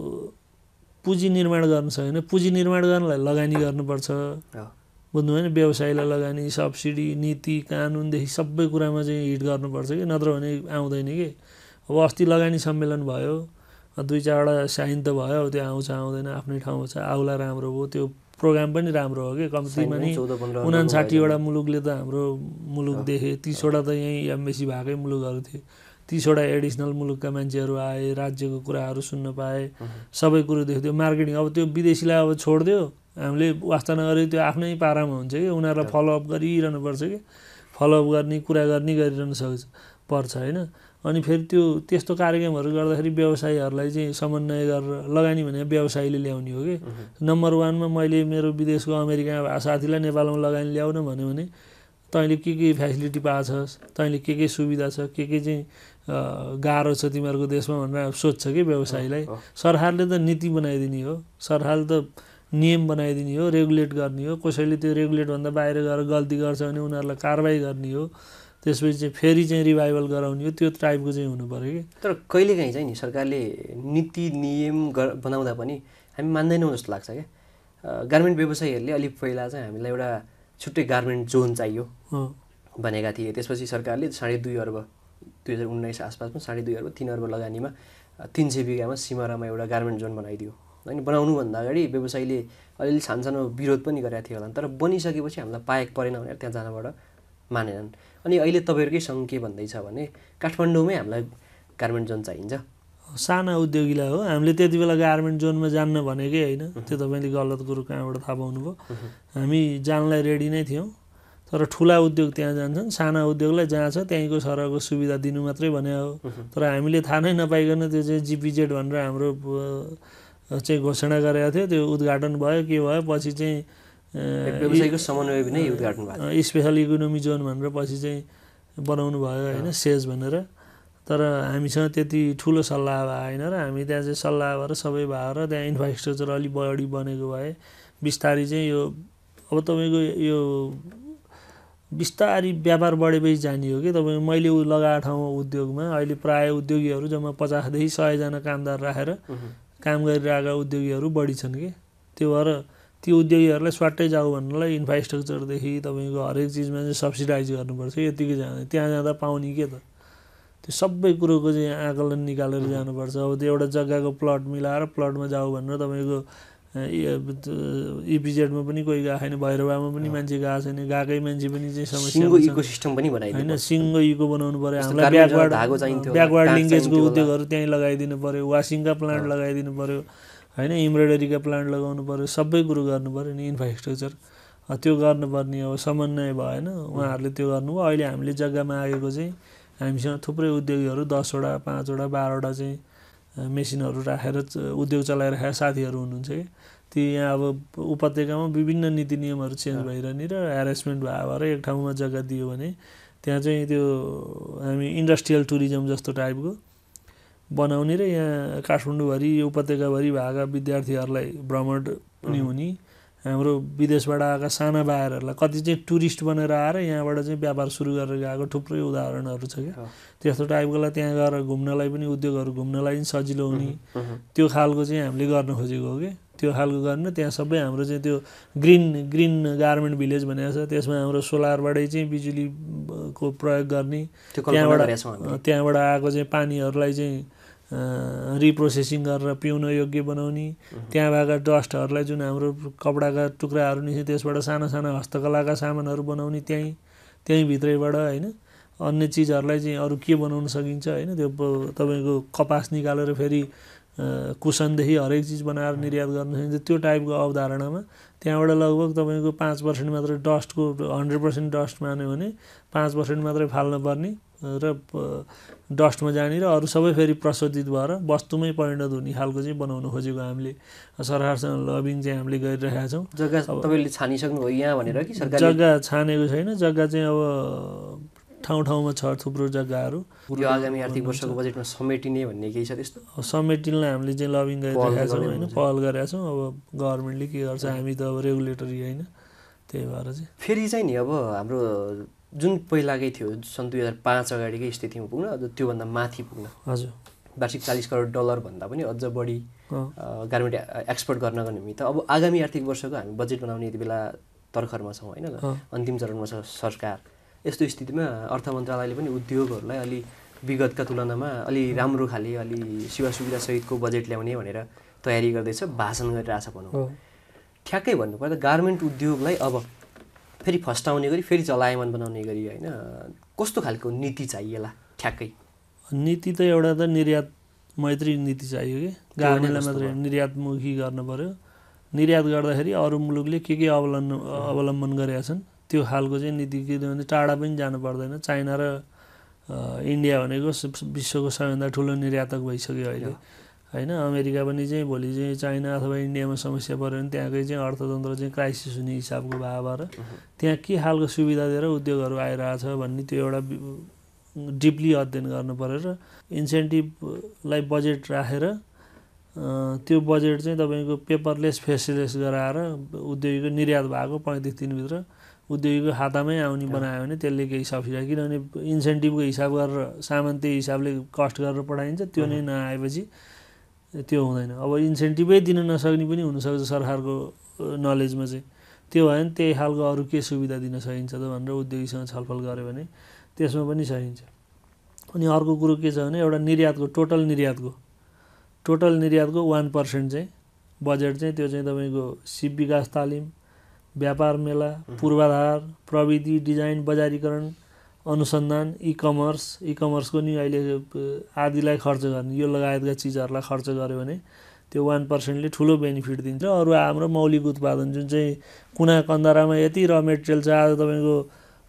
पुँजी निर्माण गर्नु छ भने पुँजी निर्माण गर्नलाई लगानी गर्नुपर्छ, बुझ्नु होइन, व्यवसायलाई लगानी, सब्सिडी, नीति कानुनदेखि सबै कुरामा चाहिँ हिट गर्नुपर्छ कि नत्र भने आउँदैन कि। अब अस्ति लगानी सम्मेलन भयो, दुई चारवटा साइन त भयो, अब त्यो आउँछ आउँदैन आफ्नै ठाउँमा छ, आउला राम्रो हो, त्यो प्रोग्राम पनि राम्रो हो कि। कम्तीमा नि उनासाठीवटा मुलुकले त हाम्रो मुलुक देखे, तिसवटा त यहीँ एम्बेसी भएकै मुलुकहरू थिए, तिसवटा एडिसनल मुलुकका मान्छेहरू आए, राज्यको कुराहरू सुन्न पाए, सबै कुरो देख्यो। त्यो मार्केटिङ अब त्यो विदेशीलाई अब छोडिदियो, हामीले वास्ता नगरी त्यो आफ्नै पारामा हुन्छ कि, उनीहरूलाई फलोअप गरिरहनुपर्छ कि, फलोअप गर्ने कुरा गर्ने गरिरहनु सक्छ पर्छ होइन। अनि फेरि त्यो त्यस्तो कार्यक्रमहरू गर्दाखेरि व्यवसायीहरूलाई चाहिँ समन्वय गरेर लगानी भने व्यवसायीले ल्याउने हो कि। नम्बर वानमा मैले मेरो विदेशको अमेरिकामा भएको साथीलाई नेपालमा लगानी ल्याउन भन्यो भने तैँले के के फेसिलिटी पाएको छस्, तैँले के के सुविधा छ, के के चाहिँ गाह्रो छ तिमीहरूको देशमा भनेर सोध्छ कि व्यवसायीलाई। सरकारले त नीति बनाइदिने हो, सरकारले त नियम बनाइदिने हो, रेगुलेट गर्ने हो। कसैले त्यो रेगुलेटभन्दा बाहिर गएर गल्ती गर्छ भने उनीहरूलाई कारवाही गर्ने हो, त्यसपछि चाहिँ फेरि चाहिँ रिभाइभल गराउने हो, त्यो टाइपको चाहिँ हुनु पऱ्यो कि। तर कहिलेकाहीँ चाहिँ नि सरकारले नीति नियम बनाउँदा पनि हामी मान्दैनौँ जस्तो लाग्छ क्या। गार्मेन्ट व्यवसायीहरूले अलिक पहिला चाहिँ हामीलाई एउटा छुट्टै गार्मेन्ट जोन चाहियो भनेका थिए, त्यसपछि सरकारले साढे दुई अर्ब दुई हजार उन्नाइस आसपासमा साढे दुई अर्ब तिन अर्ब लगानीमा तिन सय बिघामा सिमरामा एउटा गार्मेन्ट जोन बनाइदियो होइन। बनाउनुभन्दा अगाडि व्यवसायीले अलिअलि सानसानो विरोध पनि गरेका थियो होला, तर बनिसकेपछि हामीलाई पाएक परेन भनेर त्यहाँ जानबाट मानेनन्। अनि अहिले तपाईँहरूकै सङ्घ के भन्दैछ भने काठमाडौँमै हामीलाई गार्मेन्ट जोन चाहिन्छ, साना उद्योगीलाई हो। हामीले त्यति बेला गार्मेन्ट जोनमा जान्न भनेकै होइन, त्यो तपाईँले गलत कुरो कहाँबाट थाहा पाउनुभयो। हामी जानलाई रेडी नै थियौँ, तर तर ठुला उद्योग त्यहाँ जान्छन्, साना उद्योगलाई जहाँ छ त्यहीँको सरहको सुविधा दिनु मात्रै भने हो। तर हामीले थाहा नै नपाइकन त्यो चाहिँ जिपिजेड भनेर हाम्रो चाहिँ घोषणा गरेको थियो, त्यो उद्घाटन भयो के भयो, पछि चाहिँ व्यवसायको समन्वय नै उद्घाटन भयो, स्पेसल इकोनोमी जोन भनेर पछि चाहिँ बनाउनु भयो होइन, सेज भनेर। तर हामीसँग त्यति ठुलो सल्लाह भएन र हामी त्यहाँ चाहिँ सल्लाह भएर सबै भएर त्यहाँ इन्फ्रास्ट्रक्चर अलिक बढी बनेको भए बिस्तारै चाहिँ यो अब तपाईँको यो बिस्तारै व्यापार बढेपछि जाने हो कि तपाईँको मैले लगाएको ठाउँमा उद्योगमा अहिले प्राय उद्योगीहरू जम्मा पचासदेखि सयजना कामदार राखेर काम गरिरहेका उद्योगीहरू बढी छन् कि। त्यो भएर ती उद्योगीहरूलाई स्वाट्टै जाऊ भन्नलाई इन्फ्रास्ट्रक्चरदेखि तपाईँको हरेक चिजमा चाहिँ सब्सिडाइज गर्नुपर्छ, यतिकै जाँदा त्यहाँ जाँदा पाउने के त, त्यो सबै कुरोको चाहिँ आकलन निकालेर जानुपर्छ। अब त्यो एउटा जग्गाको प्लट मिलाएर प्लटमा जाऊ भनेर तपाईँको इपिजेडमा पनि कोही गएको छैन, भैरवामा पनि मान्छे गएको छैन, गएकै मान्छे पनि चाहिँ समस्या इकोसिस्टम पनि बनाइदिनु होइन, सिङ्गो इको बनाउनु पऱ्यो, हामीलाई ब्याकवार्ड ब्याकवार्ड लिङ्केजको उद्योगहरू त्यहीँ लगाइदिनु पऱ्यो, वासिङका प्लान्ट लगाइदिनु पऱ्यो होइन, इम्ब्रोइडरीका प्लान्ट लगाउनु पऱ्यो, सबै कुरो गर्नु पऱ्यो नि इन्फ्रास्ट्रक्चर। त्यो गर्नुपर्ने अब समन्वय भएन, उहाँहरूले त्यो गर्नुभयो। अहिले हामीले जग्गामा आएको चाहिँ हामीसँग थुप्रै उद्योगीहरू दसवटा पाँचवटा बाह्रवटा चाहिँ मेसिनहरू राखेर उद्योग चलाइरहेका साथीहरू हुनुहुन्छ कि। ती यहाँ अब उपत्यकामा विभिन्न नीति नियमहरू चेन्ज भइरहने र ह्यारेसमेन्ट भयो भएर एक ठाउँमा जग्गा दियो भने त्यहाँ चाहिँ त्यो हामी इन्डस्ट्रियल टुरिज्म जस्तो टाइपको बनाउने र यहाँ काठमाडौँभरि उपत्यकाभरि भएका विद्यार्थीहरूलाई भ्रमण पनि हुने, हाम्रो विदेशबाट आएका साना बाहिरहरूलाई कति चाहिँ टुरिस्ट बनेर आएर यहाँबाट चाहिँ व्यापार सुरु गरेर गएको थुप्रै उदाहरणहरू छ क्या। त्यस्तो टाइपकोलाई त्यहाँ गएर घुम्नलाई पनि उद्योगहरू घुम्नलाई पनि सजिलो हुने त्यो खालको चाहिँ हामीले गर्न खोजेको हो कि। त्यो खालको गर्न त्यहाँ सबै हाम्रो चाहिँ त्यो ग्रिन ग्रिन गार्मेन्ट भिलेज भनेको छ, त्यसमा हाम्रो सोलरबाटै चाहिँ बिजुलीको प्रयोग गर्ने, त्यहाँबाट त्यहाँबाट आएको चाहिँ पानीहरूलाई चाहिँ रिप्रोसेसिङ गरेर पिउन योग्य बनाउने, त्यहाँ भएका डस्टहरूलाई जुन हाम्रो कपडाका टुक्राहरू निस्के त्यसबाट साना साना हस्तकलाका सामानहरू बनाउने त्यहीँ त्यहीँ भित्रैबाट होइन। अन्य चिजहरूलाई चाहिँ अरू के बनाउन सकिन्छ होइन, त्यो तपाईँको कपास निकालेर फेरि कुसनदेखि हरेक चिज बनाएर निर्यात गर्न सकिन्छ, त्यो टाइपको अवधारणामा त्यहाँबाट लगभग तपाईँको पाँच पर्सेन्ट मात्रै डस्टको हन्ड्रेड पर्सेन्ट डस्ट मान्यो भने पाँच पर्सेन्ट मात्रै फाल्न पर्ने र डस्टमा जाने र अरू सबै फेरि प्रशोधित भएर वस्तुमै परिणत हुने खालको चाहिँ बनाउन खोजेको हामीले सरकारसँग लबिङ चाहिँ हामीले गरिरहेका छौँ। जग्गा तपाईँले छानिसक्नु भयो यहाँ भनेर कि सरकारले? जग्गा छानेको छैन, जग्गा चाहिँ अब ठाउँ ठाउँमा छ थुप्रो जग्गाहरू। यो आगामी आर्थिक वर्षको बजेटमा समेटिने भन्ने केही छ त्यस्तो? समेटिनलाई हामीले चाहिँ लबिङ गरिरहेका छौँ होइन, पहल गरेका छौँ। अब गभर्मेन्टले के गर्छ, हामी त अब रेगुलेटरी होइन, त्यही भएर चाहिँ फेरि चाहिँ नि अब हाम्रो जुन पहिलाकै थियो सन् दुई हजार पाँच अगाडिकै स्थितिमा पुग्न अझ त्योभन्दा माथि पुग्न हजुर वार्षिक चालिस करोड डलर भन्दा पनि अझ बढी गार्मेन्ट एक्सपोर्ट गर्नको निमित्त अब आगामी आर्थिक वर्षको हामी बजेट बनाउने यति बेला तर्खरमा छौँ होइन, अन्तिम चरणमा छ सरकार। यस्तो स्थितिमा अर्थ मन्त्रालयले पनि उद्योगहरूलाई अलि विगतका तुलनामा अलि राम्रो खाले अलि सेवा सुविधा सहितको बजेट ल्याउने भनेर तयारी गर्दैछ, भाषण गरिरहेछ भनौँ। ठ्याक्कै भन्नुपर्दा गार्मेन्ट उद्योगलाई अब फेरि फस्टाउने गरी फेरि चलायमान बनाउने गरी होइन कस्तो खालको नीति चाहिएला? ठ्याक्कै नीति त एउटा त निर्यात मैत्री नीति चाहियो कि, गार्मेन्टलाई मात्रै निर्यातमुखी गर्न पर्यो। निर्यात गर्दाखेरि अरू मुलुकले के के अवलम्बन अवलम्बन गरेका छन् त्यो खालको चाहिँ नीति, किनभने टाढा पनि जानु पर्दैन। चाइना र इन्डिया भनेको विश्वको सबैभन्दा ठुलो निर्यातक भइसक्यो अहिले होइन। अमेरिका पनि चाहिँ भोलि चाहिँ चाइना अथवा इन्डियामा समस्या पऱ्यो भने त्यहाँकै चाहिँ अर्थतन्त्र चाहिँ क्राइसिस हुने हिसाबको भए भएर त्यहाँ के खालको सुविधा दिएर उद्योगहरू आइरहेछ भन्ने त्यो एउटा डिपली अध्ययन गर्नु पऱ्यो र इन्सेन्टिभलाई बजेट राखेर त्यो बजेट चाहिँ तपाईँको पेपरलेस फेसलेस गराएर उद्योगीको निर्यात भएको पैँतिस दिनभित्र उद्योगीको खातामै आउने बनायो भने त्यसले केही सब्सिडी, किनभने इन्सेन्टिभको हिसाब गरेर सामान त्यही हिसाबले कस्ट गरेर पठाइन्छ, त्यो नै नआएपछि त्यो हुँदैन। अब इन्सेन्टिभै दिन नसक्ने पनि हुनसक्छ सरकारको नलेजमा चाहिँ, त्यो भयो भने त्यही खालको अरू के सुविधा दिन सकिन्छ त भनेर उद्योगीसँग छलफल गऱ्यो भने त्यसमा पनि सकिन्छ। अनि अर्को कुरो के छ भने एउटा निर्यातको टोटल निर्यातको टोटल निर्यातको वान पर्सेन्ट चाहिँ बजेट चाहिँ त्यो चाहिँ तपाईँको सिप विकास तालिम, व्यापार मेला, पूर्वाधार, प्रविधि, डिजाइन, बजारीकरण, अनुसन्धान, इ कमर्स इ कमर्सको नि अहिले आदिलाई खर्च गर्ने, यो लगायतका चिजहरूलाई खर्च गर्यो भने त्यो वान पर्सेन्टले ठुलो बेनिफिट दिन्छ। अरू हाम्रो मौलिक उत्पादन जुन चाहिँ कुना कन्दरामा यति र मेटेरियल छ, आज तपाईँको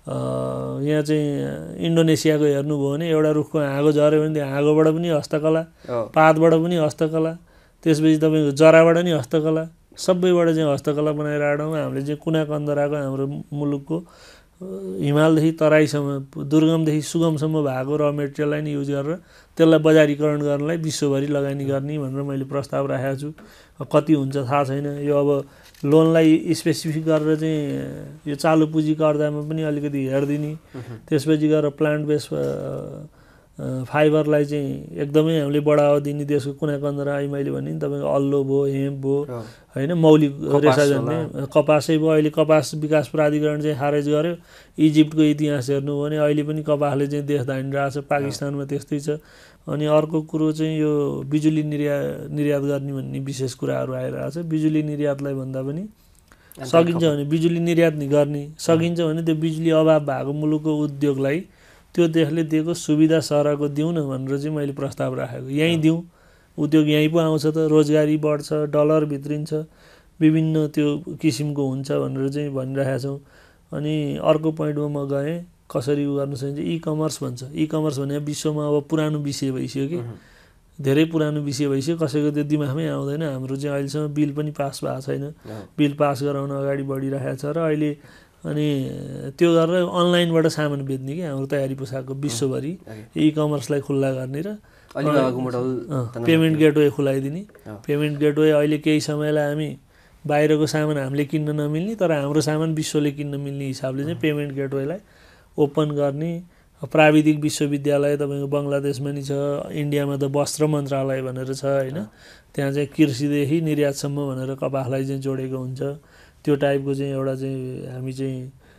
यहाँ चाहिँ इन्डोनेसियाको हेर्नुभयो भने एउटा रुखको हाँगो झऱ्यो भने त्यो हाँगोबाट पनि हस्तकला, पातबाट पनि हस्तकला, त्यसपछि तपाईँको जराबाट नि हस्तकला, सबैबाट चाहिँ हस्तकला बनाएर आडौँ हामीले चाहिँ कुना कन्दराको हाम्रो मुलुकको हिमालदेखि तराईसम्म दुर्गमदेखि सुगमसम्म भएको र मेटेरियललाई नै युज गरेर त्यसलाई बजारीकरण गर्नलाई विश्वभरि लगानी गर्ने भनेर मैले प्रस्ताव राखेको छु। कति हुन्छ थाहा छैन, यो अब लोनलाई स्पेसिफिक गरेर चाहिँ यो चालु पुँजी कर्जामा पनि अलिकति हेरिदिने, त्यसपछि गएर प्लान्ट बेस फाइबरलाई चाहिँ एकदमै हामीले बढावा दिने, देशको कुना कन्दरा अहिले मैले भने नि तपाईँको अल्लो भयो, हेम्प भयो होइन, मौलिक रेसाजन्य कपासै भयो। अहिले कपास विकास प्राधिकरण चाहिँ खारेज गर्यो। इजिप्टको इतिहास हेर्नु हो भने अहिले पनि कपासले चाहिँ देश धानिरहेको छ, पाकिस्तानमा त्यस्तै छ। अनि अर्को कुरो चाहिँ यो बिजुली निर्या निर्यात गर्ने भन्ने विशेष कुराहरू आइरहेको छ। बिजुली निर्यातलाई भन्दा पनि सकिन्छ भने बिजुली निर्यात नि गर्ने, सकिन्छ भने त्यो बिजुली अभाव भएको मुलुकको उद्योगलाई त्यो देशले दिएको सुविधा सरहको दिउँ न भनेर चाहिँ मैले प्रस्ताव राखेको। यहीँ दिउँ, उद्योग यहीँ पो आउँछ त, रोजगारी बढ्छ, डलर भित्रिन्छ, विभिन्न त्यो किसिमको हुन्छ भनेर चाहिँ भनिरहेका छौँ। अनि अर्को पोइन्टमा म गएँ, कसरी उ गर्न सकिन्छ, इ कमर्स भन्छ। इ कमर्स भने विश्वमा अब पुरानो विषय भइसक्यो कि, धेरै पुरानो विषय भइसक्यो, कसैको त्यो दिमागमै आउँदैन। हाम्रो चाहिँ अहिलेसम्म बिल पनि पास भएको छैन, बिल पास गराउन अगाडि बढिरहेको छ। र अहिले अनि त्यो गरेर अनलाइनबाट सामान बेच्ने कि हाम्रो तयारी पोसाकको विश्वभरि इ कमर्सलाई खुल्ला गर्ने र पेमेन्ट गेटवे खुलाइदिने। पेमेन्ट गेटवे अहिले केही समयलाई हामी बाहिरको सामान हामीले किन्न नमिल्ने तर हाम्रो सामान विश्वले किन्न मिल्ने हिसाबले चाहिँ पेमेन्ट गेटवेलाई ओपन गर्ने। प्राविधिक विश्वविद्यालय तपाईँको बङ्गलादेशमा नि छ, इन्डियामा त वस्त्र मन्त्रालय भनेर छ होइन, त्यहाँ चाहिँ कृषिदेखि निर्यातसम्म भनेर कपासलाई चाहिँ जोडेको हुन्छ। त्यो टाइपको चाहिँ एउटा चाहिँ हामी चाहिँ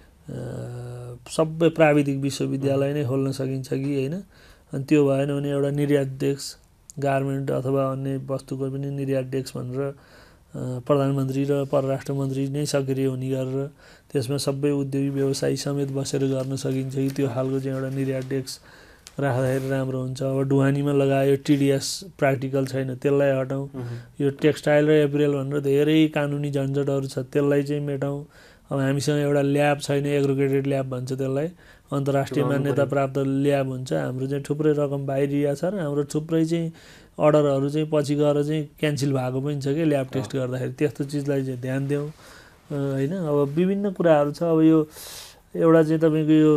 सबै प्राविधिक विश्वविद्यालय नै खोल्न सकिन्छ कि होइन। अनि त्यो भएन भने एउटा निर्यात डेस्क, गार्मेन्ट अथवा अन्य वस्तुको पनि निर्यात डेस्क भनेर प्रधानमन्त्री र परराष्ट्र मन्त्री नै सक्रिय हुने गरेर त्यसमा सबै उद्योगी व्यवसायी समेत बसेर गर्न सकिन्छ कि त्यो खालको चाहिँ एउटा निर्यात डेस्क राख्दाखेरि राम्रो हुन्छ। अब ढुवानीमा लगायो टिडिएस प्र्याक्टिकल छैन, त्यसलाई हटाउँ। यो टेक्सटाइल र एप्रियल भनेर धेरै कानुनी झन्झटहरू छ, त्यसलाई चाहिँ मेटाउँ। अब हामीसँग एउटा ल्याब छैन, एग्रिगेटेड ल्याब भन्छ त्यसलाई, अन्तर्राष्ट्रिय मान्यता प्राप्त ल्याब हुन्छ। हाम्रो चाहिँ थुप्रै रकम बाहिरिया छ र हाम्रो थुप्रै चाहिँ अर्डरहरू चाहिँ पछि गएर चाहिँ क्यान्सल भएको पनि छ कि ल्याब टेस्ट गर्दाखेरि। त्यस्तो चिजलाई चाहिँ ध्यान दिउँ होइन। अब विभिन्न कुराहरू छ। अब यो एउटा चाहिँ तपाईँको यो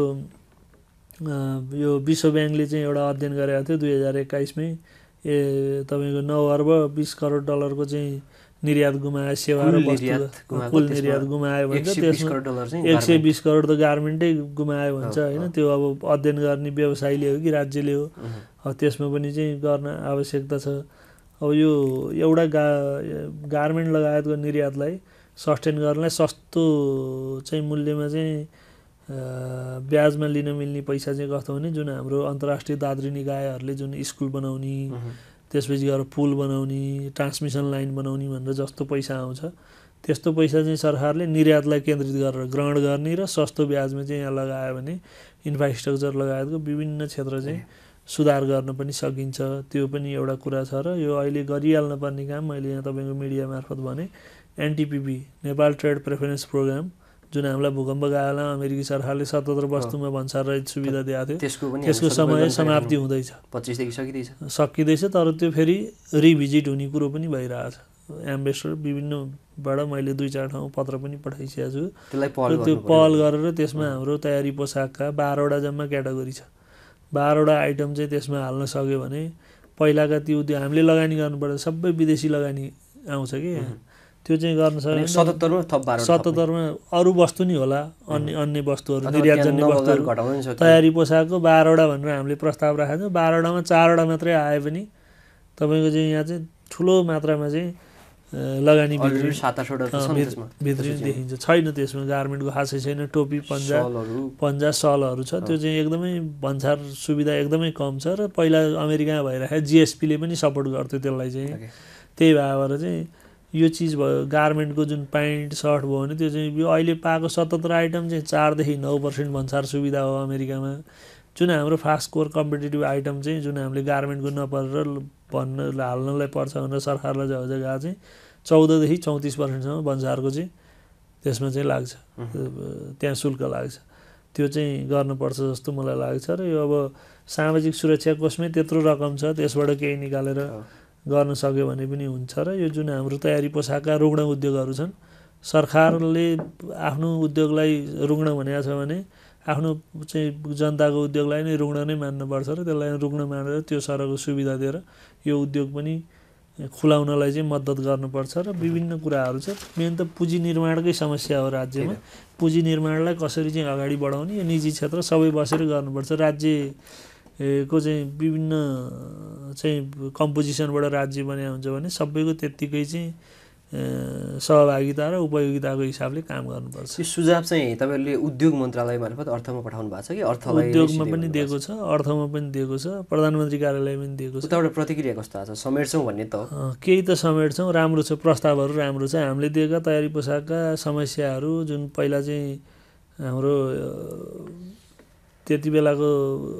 यो विश्व ब्याङ्कले चाहिँ एउटा अध्ययन गरेको थियो दुई हजार एक्काइसमै, ए तपाईँको नौ अर्ब बिस करोड डलरको चाहिँ निर्यात गुमायो, सेवा र वस्तु कुल निर्यात गुमायो भन्छ। त्यसमा एक सय बिस करोड त गार्मेन्टै गुमायो भन्छ होइन। त्यो अब अध्ययन गर्ने व्यवसायीले हो कि राज्यले हो, अब त्यसमा पनि चाहिँ गर्न आवश्यकता छ। अब यो एउटा गा गार्मेन्ट लगायतको निर्यातलाई सस्टेन गर्नलाई सस्तो चाहिँ मूल्यमा चाहिँ ब्याजमा लिन मिल्ने पैसा चाहिँ कस्तो भने जुन हाम्रो अन्तर्राष्ट्रिय दादरी निकायहरूले जुन स्कुल बनाउने, त्यसपछि गएर पुल बनाउने, ट्रान्समिसन लाइन बनाउने भनेर जस्तो पैसा आउँछ त्यस्तो पैसा चाहिँ सरकारले निर्यातलाई केन्द्रित गरेर ग्रहण गर्ने र सस्तो ब्याजमा चाहिँ यहाँ लगायो भने इन्फ्रास्ट्रक्चर लगायतको विभिन्न क्षेत्र चाहिँ सुधार गर्न पनि सकिन्छ। त्यो पनि एउटा कुरा छ। र यो अहिले गरिहाल्न पर्ने काम मैले यहाँ तपाईँको मिडिया मार्फत भने NTPP Nepal trade preference programme जुन हामीलाई भूकम्प गएला अमेरिकी सरकारले सतहत्तर वस्तुमा भन्सार रहित सुविधा दिएको थियो, त्यसको समय समाप्ति हुँदैछ, पच्चिसदेखि सकिँदैछ सकिँदैछ तर त्यो फेरि रिभिजिट हुने कुरो पनि भइरहेछ। एम्बेसडर विभिन्नबाट मैले दुई चार ठाउँ पत्र पनि पठाइसकेको छु। त्यो पहल गरेर त्यसमा हाम्रो तयारी पोसाकका बाह्रवटा जम्मा क्याटेगोरी छ, बाह्रवटा आइटम चाहिँ त्यसमा हाल्न सक्यो भने पहिलाका त्यो उद्योग हामीले लगानी गर्नुपर्छ, सबै विदेशी लगानी आउँछ कि त्यो चाहिँ गर्न सक्यो। सतहत्तरमा थप बाह्र सतहत्तरमा अरू वस्तु नि होला, अन्य अन्य वस्तुहरू निर्यातजन्य वस्तुहरू तयारी पोसाकको बाह्रवटा भनेर हामीले प्रस्ताव राखेको छ। बाह्रवटामा चारवटा मात्रै आए पनि तपाईँको चाहिँ यहाँ चाहिँ ठुलो मात्रामा चाहिँ लगानी भित्री देखिन्छ। छैन त्यसमा गार्मेन्टको खासै छैन, टोपी पन्जा पन्जा सलहरू छ, त्यो चाहिँ एकदमै भन्सार सुविधा एकदमै कम छ। र पहिला अमेरिकामा भइरहेको जिएसपीले पनि सपोर्ट गर्थ्यो त्यसलाई चाहिँ, त्यही भएर चाहिँ यो चिज भयो। गार्मेन्टको जुन प्यान्ट सर्ट भयो भने त्यो चाहिँ यो अहिले पाएको सतहत्तर आइटम चाहिँ चारदेखि नौ पर्सेन्ट भन्सार सुविधा हो अमेरिकामा। जुन हाम्रो फास्ट कोर कम्पिटेटिभ आइटम चाहिँ जुन हामीले गार्मेन्टको नपरेर भन्न हाल्नलाई पर्छ भनेर सरकारलाई जग्गा जग्गा चाहिँ चौधदेखि चौतिस पर्सेन्टसम्म भन्सारको चाहिँ त्यसमा चाहिँ लाग्छ, त्यहाँ शुल्क लाग्छ। त्यो चाहिँ गर्नुपर्छ जस्तो मलाई लाग्छ र यो अब सामाजिक सुरक्षा कोषमै त्यत्रो रकम छ त्यसबाट केही निकालेर गर्न सक्यो भने पनि हुन्छ र यो जुन हाम्रो तयारी पोसाकका रुग्ण उद्योगहरू छन् सरकारले आफ्नो उद्योगलाई रुग्ण भनेको छ भने आफ्नो चाहिँ जनताको उद्योगलाई नै रुग्ण नै मान्नुपर्छ र त्यसलाई रुग्ण मानेर त्यो सरहको सुविधा दिएर यो उद्योग पनि खुलाउनलाई चाहिँ मद्दत गर्नुपर्छ र विभिन्न कुराहरू छ। मेन त पुँजी निर्माणकै समस्या हो राज्यमा। पुँजी निर्माणलाई कसरी चाहिँ अगाडि बढाउने यो निजी क्षेत्र सबै बसेर गर्नुपर्छ। राज्यको चाहिँ विभिन्न चाहिँ कम्पोजिसनबाट राज्य बनाएको हुन्छ भने सबैको त्यत्तिकै चाहिँ सहभागिता र उपयोगिताको हिसाबले काम गर्नुपर्छ। यो सुझाव चाहिँ तपाईँहरूले उद्योग मन्त्रालय मार्फत अर्थमा पठाउनु भएको छ कि अर्थलाई उद्योगमा पनि दिएको छ, अर्थमा पनि दिएको छ, प्रधानमन्त्री कार्यालय पनि दिएको छ। उताबाट प्रतिक्रिया कस्तो आएको छ? समेट्छौँ भन्ने त केही त समेट्छौँ, राम्रो छ, प्रस्तावहरू राम्रो छ। हामीले दिएका तयारी पोसाकका समस्याहरू जुन पहिला चाहिँ हाम्रो त्यति बेलाको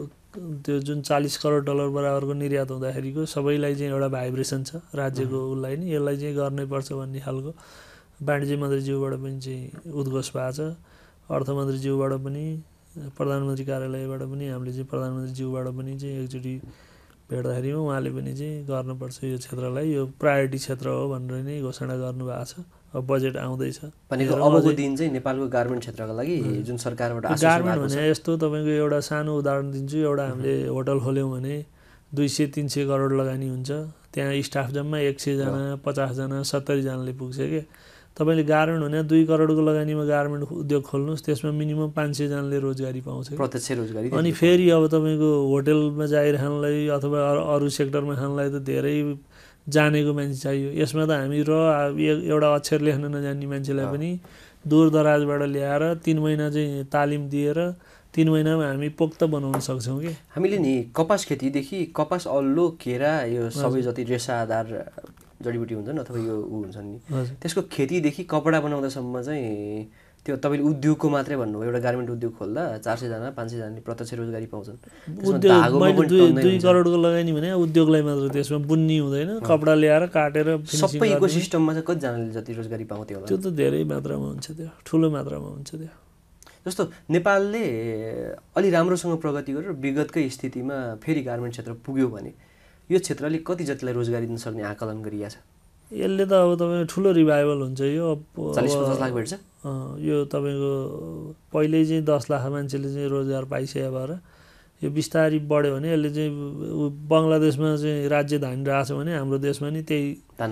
त्यो जुन चालीस करोड डलर बराबरको निर्यात हुँदाखेरिको सबैलाई चाहिँ एउटा भाइब्रेसन छ राज्यको उसलाई नि यसलाई चाहिँ गर्नैपर्छ भन्ने खालको वाणिज्य मन्त्रीज्यूबाट पनि चाहिँ उद्घोष भएको छ। अर्थमन्त्रीज्यूबाट पनि प्रधानमन्त्री कार्यालयबाट पनि हामीले चाहिँ प्रधानमन्त्रीज्यूबाट पनि चाहिँ एकचोटि भेट्दाखेरिमा उहाँले पनि चाहिँ गर्नुपर्छ यो क्षेत्रलाई, यो प्रायोरिटी क्षेत्र हो भनेर नै घोषणा गर्नुभएको छ। अब बजेट आउँदैछ भनेको अबको दिन चाहिँ नेपालको गार्मेन्ट क्षेत्रका लागि जुन सरकारबाट गार्मेन्ट भने यस्तो तपाईँको एउटा सानो उदाहरण दिन्छु। एउटा हामीले होटल खोल्यौँ भने दुई सय तिन सय करोड लगानी हुन्छ, त्यहाँ स्टाफ जम्मा एक सयजना पचासजना सत्तरीजनाले पुग्छ क्या। तपाईँले गार्मेन्ट भने दुई करोडको लगानीमा गार्मेन्ट उद्योग खोल्नुहोस्, त्यसमा मिनिमम पाँच सयजनाले रोजगारी पाउँछ, प्रत्यक्ष रोजगारी। अनि फेरि अब तपाईँको होटलमा जाएर खानलाई अथवा अरू सेक्टरमा खानलाई त धेरै जानेको मान्छे चाहियो। यसमा त हामी र एउटा अक्षर लेख्न नजान्ने मान्छेलाई पनि दूर दराजबाट ल्याएर तिन महिना चाहिँ तालिम दिएर तिन महिनामा हामी पोख्त बनाउन सक्छौँ कि। हामीले नि कपास खेतीदेखि कपास अल्लो केरा यो सबै जति रेसादार जडीबुटी हुन्छ नि अथवा यो ऊ हुन्छ नि त्यसको खेतीदेखि कपडा बनाउँदासम्म चाहिँ त्यो तपाईँले उद्योगको मात्रै भन्नुभयो। एउटा गार्मेन्ट उद्योग खोल्दा चार सयजना पाँच सयजनाले प्रत्यक्ष रोजगारी पाउँछन्। उद्योग मैले दुई दुई करोडको लगानी भने उद्योगलाई मात्र, त्यसमा बुन्नी हुँदैन, कपडा ल्याएर काटेर सबै इकोसिस्टममा चाहिँ कतिजनाले जति रोजगारी पाउँथ्यो होला? त्यो त धेरै मात्रामा हुन्छ, त्यो ठुलो मात्रामा हुन्छ त्यो। जस्तो नेपालले अलि राम्रोसँग प्रगति गरेर विगतकै स्थितिमा फेरि गार्मेन्ट क्षेत्र पुग्यो भने यो क्षेत्रले कति जतिलाई रोजगारी दिन सक्ने आकलन गरिएको छ? यसले त अब तपाईँको ठुलो रिभाइभल हुन्छ। यो चालिस पचास लाख भेट्छ। यो तपाईँको पहिल्यै चाहिँ दस लाख मान्छेले चाहिँ रोजगार पाइसके भएर यो बिस्तारै बढ्यो भने यसले चाहिँ बङ्गलादेशमा चाहिँ राज्य धानिरहेको छ भने हाम्रो देशमा नि त्यही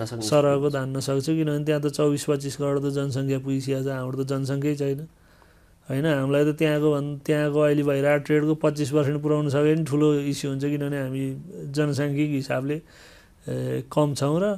सरहको धान्न सक्छ, किनभने त्यहाँ त चौबिस पच्चिस करोड त जनसङ्ख्या पुगिसकेको छ, हाम्रो त जनसङ्ख्यै छैन होइन। हामीलाई त त्यहाँको भन् त्यहाँको अहिले भइरहेको ट्रेडको पच्चिस पर्सेन्ट पुऱ्याउनु सक्यो भने ठुलो इस्यु हुन्छ, किनभने हामी जनसाङ्ख्यिक हिसाबले कम छौँ र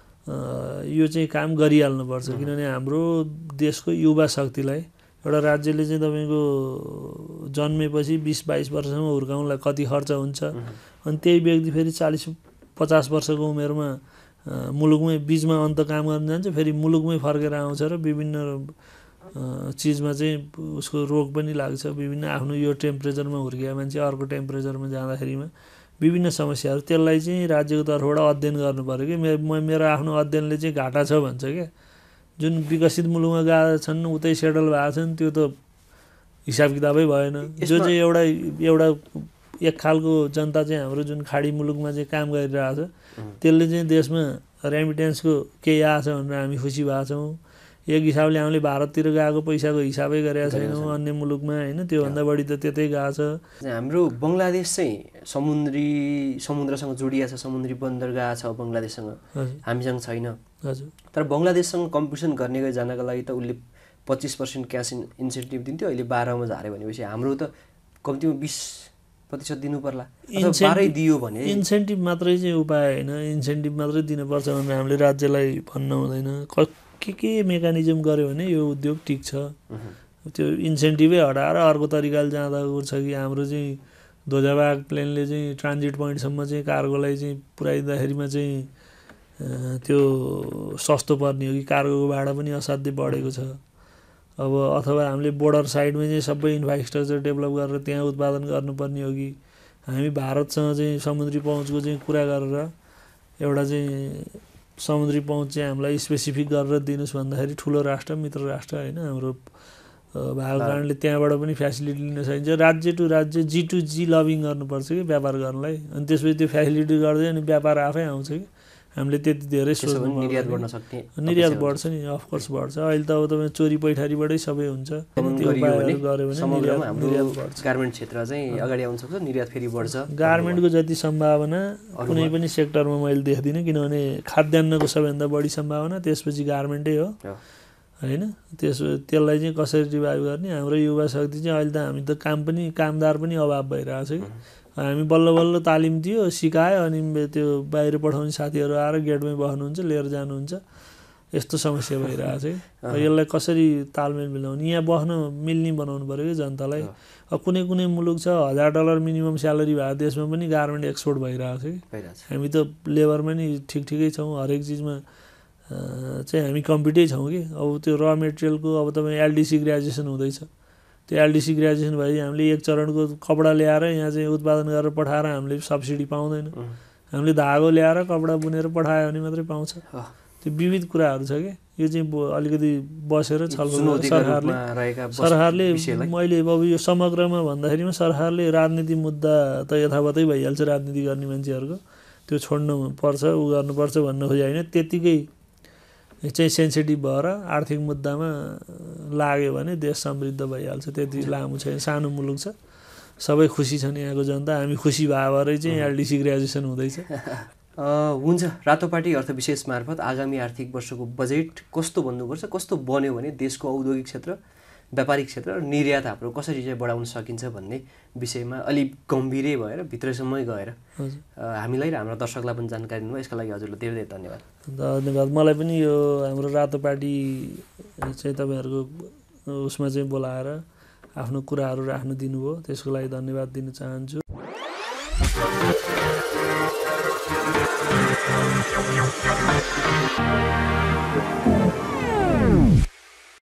यो चाहिँ काम गरिहाल्नुपर्छ। किनभने हाम्रो देशको युवा शक्तिलाई एउटा राज्यले चाहिँ तपाईँको जन्मेपछि बिस बाइस वर्षसम्म हुर्काउनलाई कति खर्च हुन्छ, अनि त्यही व्यक्ति फेरि चालिस पचास वर्षको उमेरमा मुलुकमै बिचमा अन्त काम गर्न जान्छ, फेरि मुलुकमै फर्केर आउँछ र विभिन्न चिजमा चाहिँ उसको रोग पनि लाग्छ। विभिन्न आफ्नो यो टेम्परेचरमा हुर्किया मान्छे अर्को टेम्परेचरमा जाँदाखेरिमा विभिन्न समस्याहरू, त्यसलाई चाहिँ राज्यको तर्फबाट अध्ययन गर्नु पऱ्यो कि। म मेरो आफ्नो अध्ययनले चाहिँ घाटा छ भन्छ क्या। जुन विकसित मुलुकमा गएका छन् उतै सेटल भएको छन् त्यो त हिसाब किताबै भएन। जो चाहिँ एउटा एउटा एक खालको जनता चाहिँ हाम्रो जुन खाडी मुलुकमा चाहिँ काम गरिरहेको छ त्यसले चाहिँ देशमा रेमिटेन्सको केही आछ भनेर हामी खुसी भएको छौँ। एक हिसाबले हामीले भारततिर गएको पैसाको हिसाबै गरेका छैनौँ अन्य मुलुकमा होइन, त्योभन्दा बढी त त्यतै गएको छ। हाम्रो बङ्गलादेश चाहिँ समुद्री समुद्रसँग जोडिएको छ, समुद्री बन्दरगाह छ बङ्गलादेशसँग, हामीसँग छैन। हजुर। तर बङ्गलादेशसँग कम्पिटिसन गर्ने गरी जानको लागि त उसले पच्चिस पर्सेन्ट क्यास इन्सेन्टिभ दिन्थ्यो, अहिले बाह्रमा झाऱ्यो भनेपछि हाम्रो त कम्तीमा बिस प्रतिशत दिनु पर्ला। बाह्रै दियो भने इन्सेन्टिभ मात्रै चाहिँ उपाय होइन, इन्सेन्टिभ मात्रै दिनुपर्छ भनेर हामीले राज्यलाई भन्न हुँदैन। के के मेकानिजम गऱ्यो भने यो उद्योग टिक्छ। त्यो इन्सेन्टिभै हटाएर अर्को तरिकाले जाँदा छ कि हाम्रो चाहिँ ध्वजाबाग प्लेनले चाहिँ ट्रान्जिट पोइन्टसम्म चाहिँ कार्गोलाई चाहिँ पुऱ्याइदिँदाखेरिमा चाहिँ त्यो सस्तो पर्ने हो कि कार्गोको भाडा पनि असाध्यै बढेको छ। अब अथवा हामीले बोर्डर साइडमा चाहिँ सबै इन्फ्रास्ट्रक्चर डेभलप गरेर त्यहाँ उत्पादन गर्नुपर्ने हो कि हामी भारतसँग चाहिँ समुद्री पहुँचको चाहिँ कुरा गरेर एउटा चाहिँ समुद्री पहुँच चाहिँ हामीलाई स्पेसिफिक गरेर दिनुहोस् भन्दाखेरि ठुलो राष्ट्र मित्र राष्ट्र होइन हाम्रो भएको कारणले त्यहाँबाट पनि फ्यासिलिटी लिन सकिन्छ। राज्य टु राज्य जी टु जी लबिङ गर्नुपर्छ कि व्यापार गर्नलाई, अनि त्यसपछि त्यो फ्यासिलिटी गर्दै अनि व्यापार आफै आउँछ कि हामीले त्यति धेरै सोच्नु निर्यात गर्न सक्ने निर्यात बढ्छ नि, अफकोर्स बढ्छ। अहिले त अब तपाईँ चोरी पैठारीबाटै सबै हुन्छ, त्यो उपायहरू गऱ्यो भने निर्यात बढ्छ। गार्मेन्ट क्षेत्र चाहिँ अगाडि आउन सक्छ, निर्यात फेरि बढ्छ। गार्मेन्टको जति सम्भावना कुनै पनि सेक्टरमा मैले देख्दिनँ, किनभने खाद्यान्नको सबैभन्दा बढी सम्भावना त्यसपछि गार्मेन्टै हो होइन। त्यस त्यसलाई चाहिँ कसरी रिभाइभ गर्ने, हाम्रो युवा शक्ति चाहिँ अहिले त हामी त काम पनि कामदार पनि अभाव भइरहेको छ कि हामी बल्ल बल्ल तालिम दियो सिकायो अनि त्यो बाहिर पठाउने साथीहरू आएर गेटमै बस्नुहुन्छ लिएर जानुहुन्छ, यस्तो समस्या भइरहेको छ कि यसलाई कसरी तालमेल मिलाउने, यहाँ बस्न मिल्ने बनाउनु पऱ्यो कि जनतालाई। अब कुनै कुनै मुलुक छ हजार डलर मिनिमम स्यालेरी भएको देशमा पनि गार्मेन्ट एक्सपोर्ट भइरहेको छ कि हामी त लेबरमा नि ठिक ठिकै छौँ, हरेक चिजमा चाहिँ हामी कम्पिटै छौँ कि। अब त्यो र मेटेरियलको अब तपाईँ एलडिसी ग्रेजुएसन हुँदैछ, त्यो एलडिसी ग्रेजुएसन भएपछि हामीले एक चरणको कपडा ल्याएर यहाँ चाहिँ उत्पादन गरेर पठाएर हामीले सब्सिडी पाउँदैन, हामीले धागो ल्याएर कपडा बुनेर पठायो भने मात्रै पाउँछ। त्यो विविध कुराहरू छ कि यो चाहिँ अलिकति बसेर छलफल सरकारले सरकारले मैले अब यो समग्रमा भन्दाखेरिमा सरकारले राजनीति मुद्दा त यथावतै भइहाल्छ, राजनीति गर्ने मान्छेहरूको त्यो छोड्नु पर्छ उ गर्नुपर्छ भन्न खोजे होइन, त्यतिकै चाहिँ सेन्सिटिभ भएर आर्थिक मुद्दामा लाग्यो भने देश समृद्ध भइहाल्छ। त्यति लामो छैन, सानो मुलुक छ, सबै खुसी छन् यहाँको जनता, हामी खुसी भए भएरै चाहिँ एलडिसी ग्रेजुएसन हुँदैछ। हुन्छ, रातोपाटी अर्थ विशेष मार्फत आगामी आर्थिक वर्षको बजेट कस्तो बन्नुपर्छ, कस्तो बन्यो भने देशको औद्योगिक क्षेत्र व्यापारिक क्षेत्र र निर्यात हाम्रो कसरी चाहिँ बढाउन सकिन्छ भन्ने विषयमा अलिक गम्भीरै भएर भित्रसम्मै गएर हामीलाई र हाम्रो दर्शकलाई पनि जानकारी दिनुभयो, यसका लागि हजुरलाई धेरै धेरै धन्यवाद। धन्यवाद। मलाई पनि यो हाम्रो रातोपाटी चाहिँ तपाईँहरूको उसमा चाहिँ बोलाएर आफ्नो कुराहरू राख्न दिनुभयो, त्यसको लागि धन्यवाद दिन चाहन्छु। Thank you.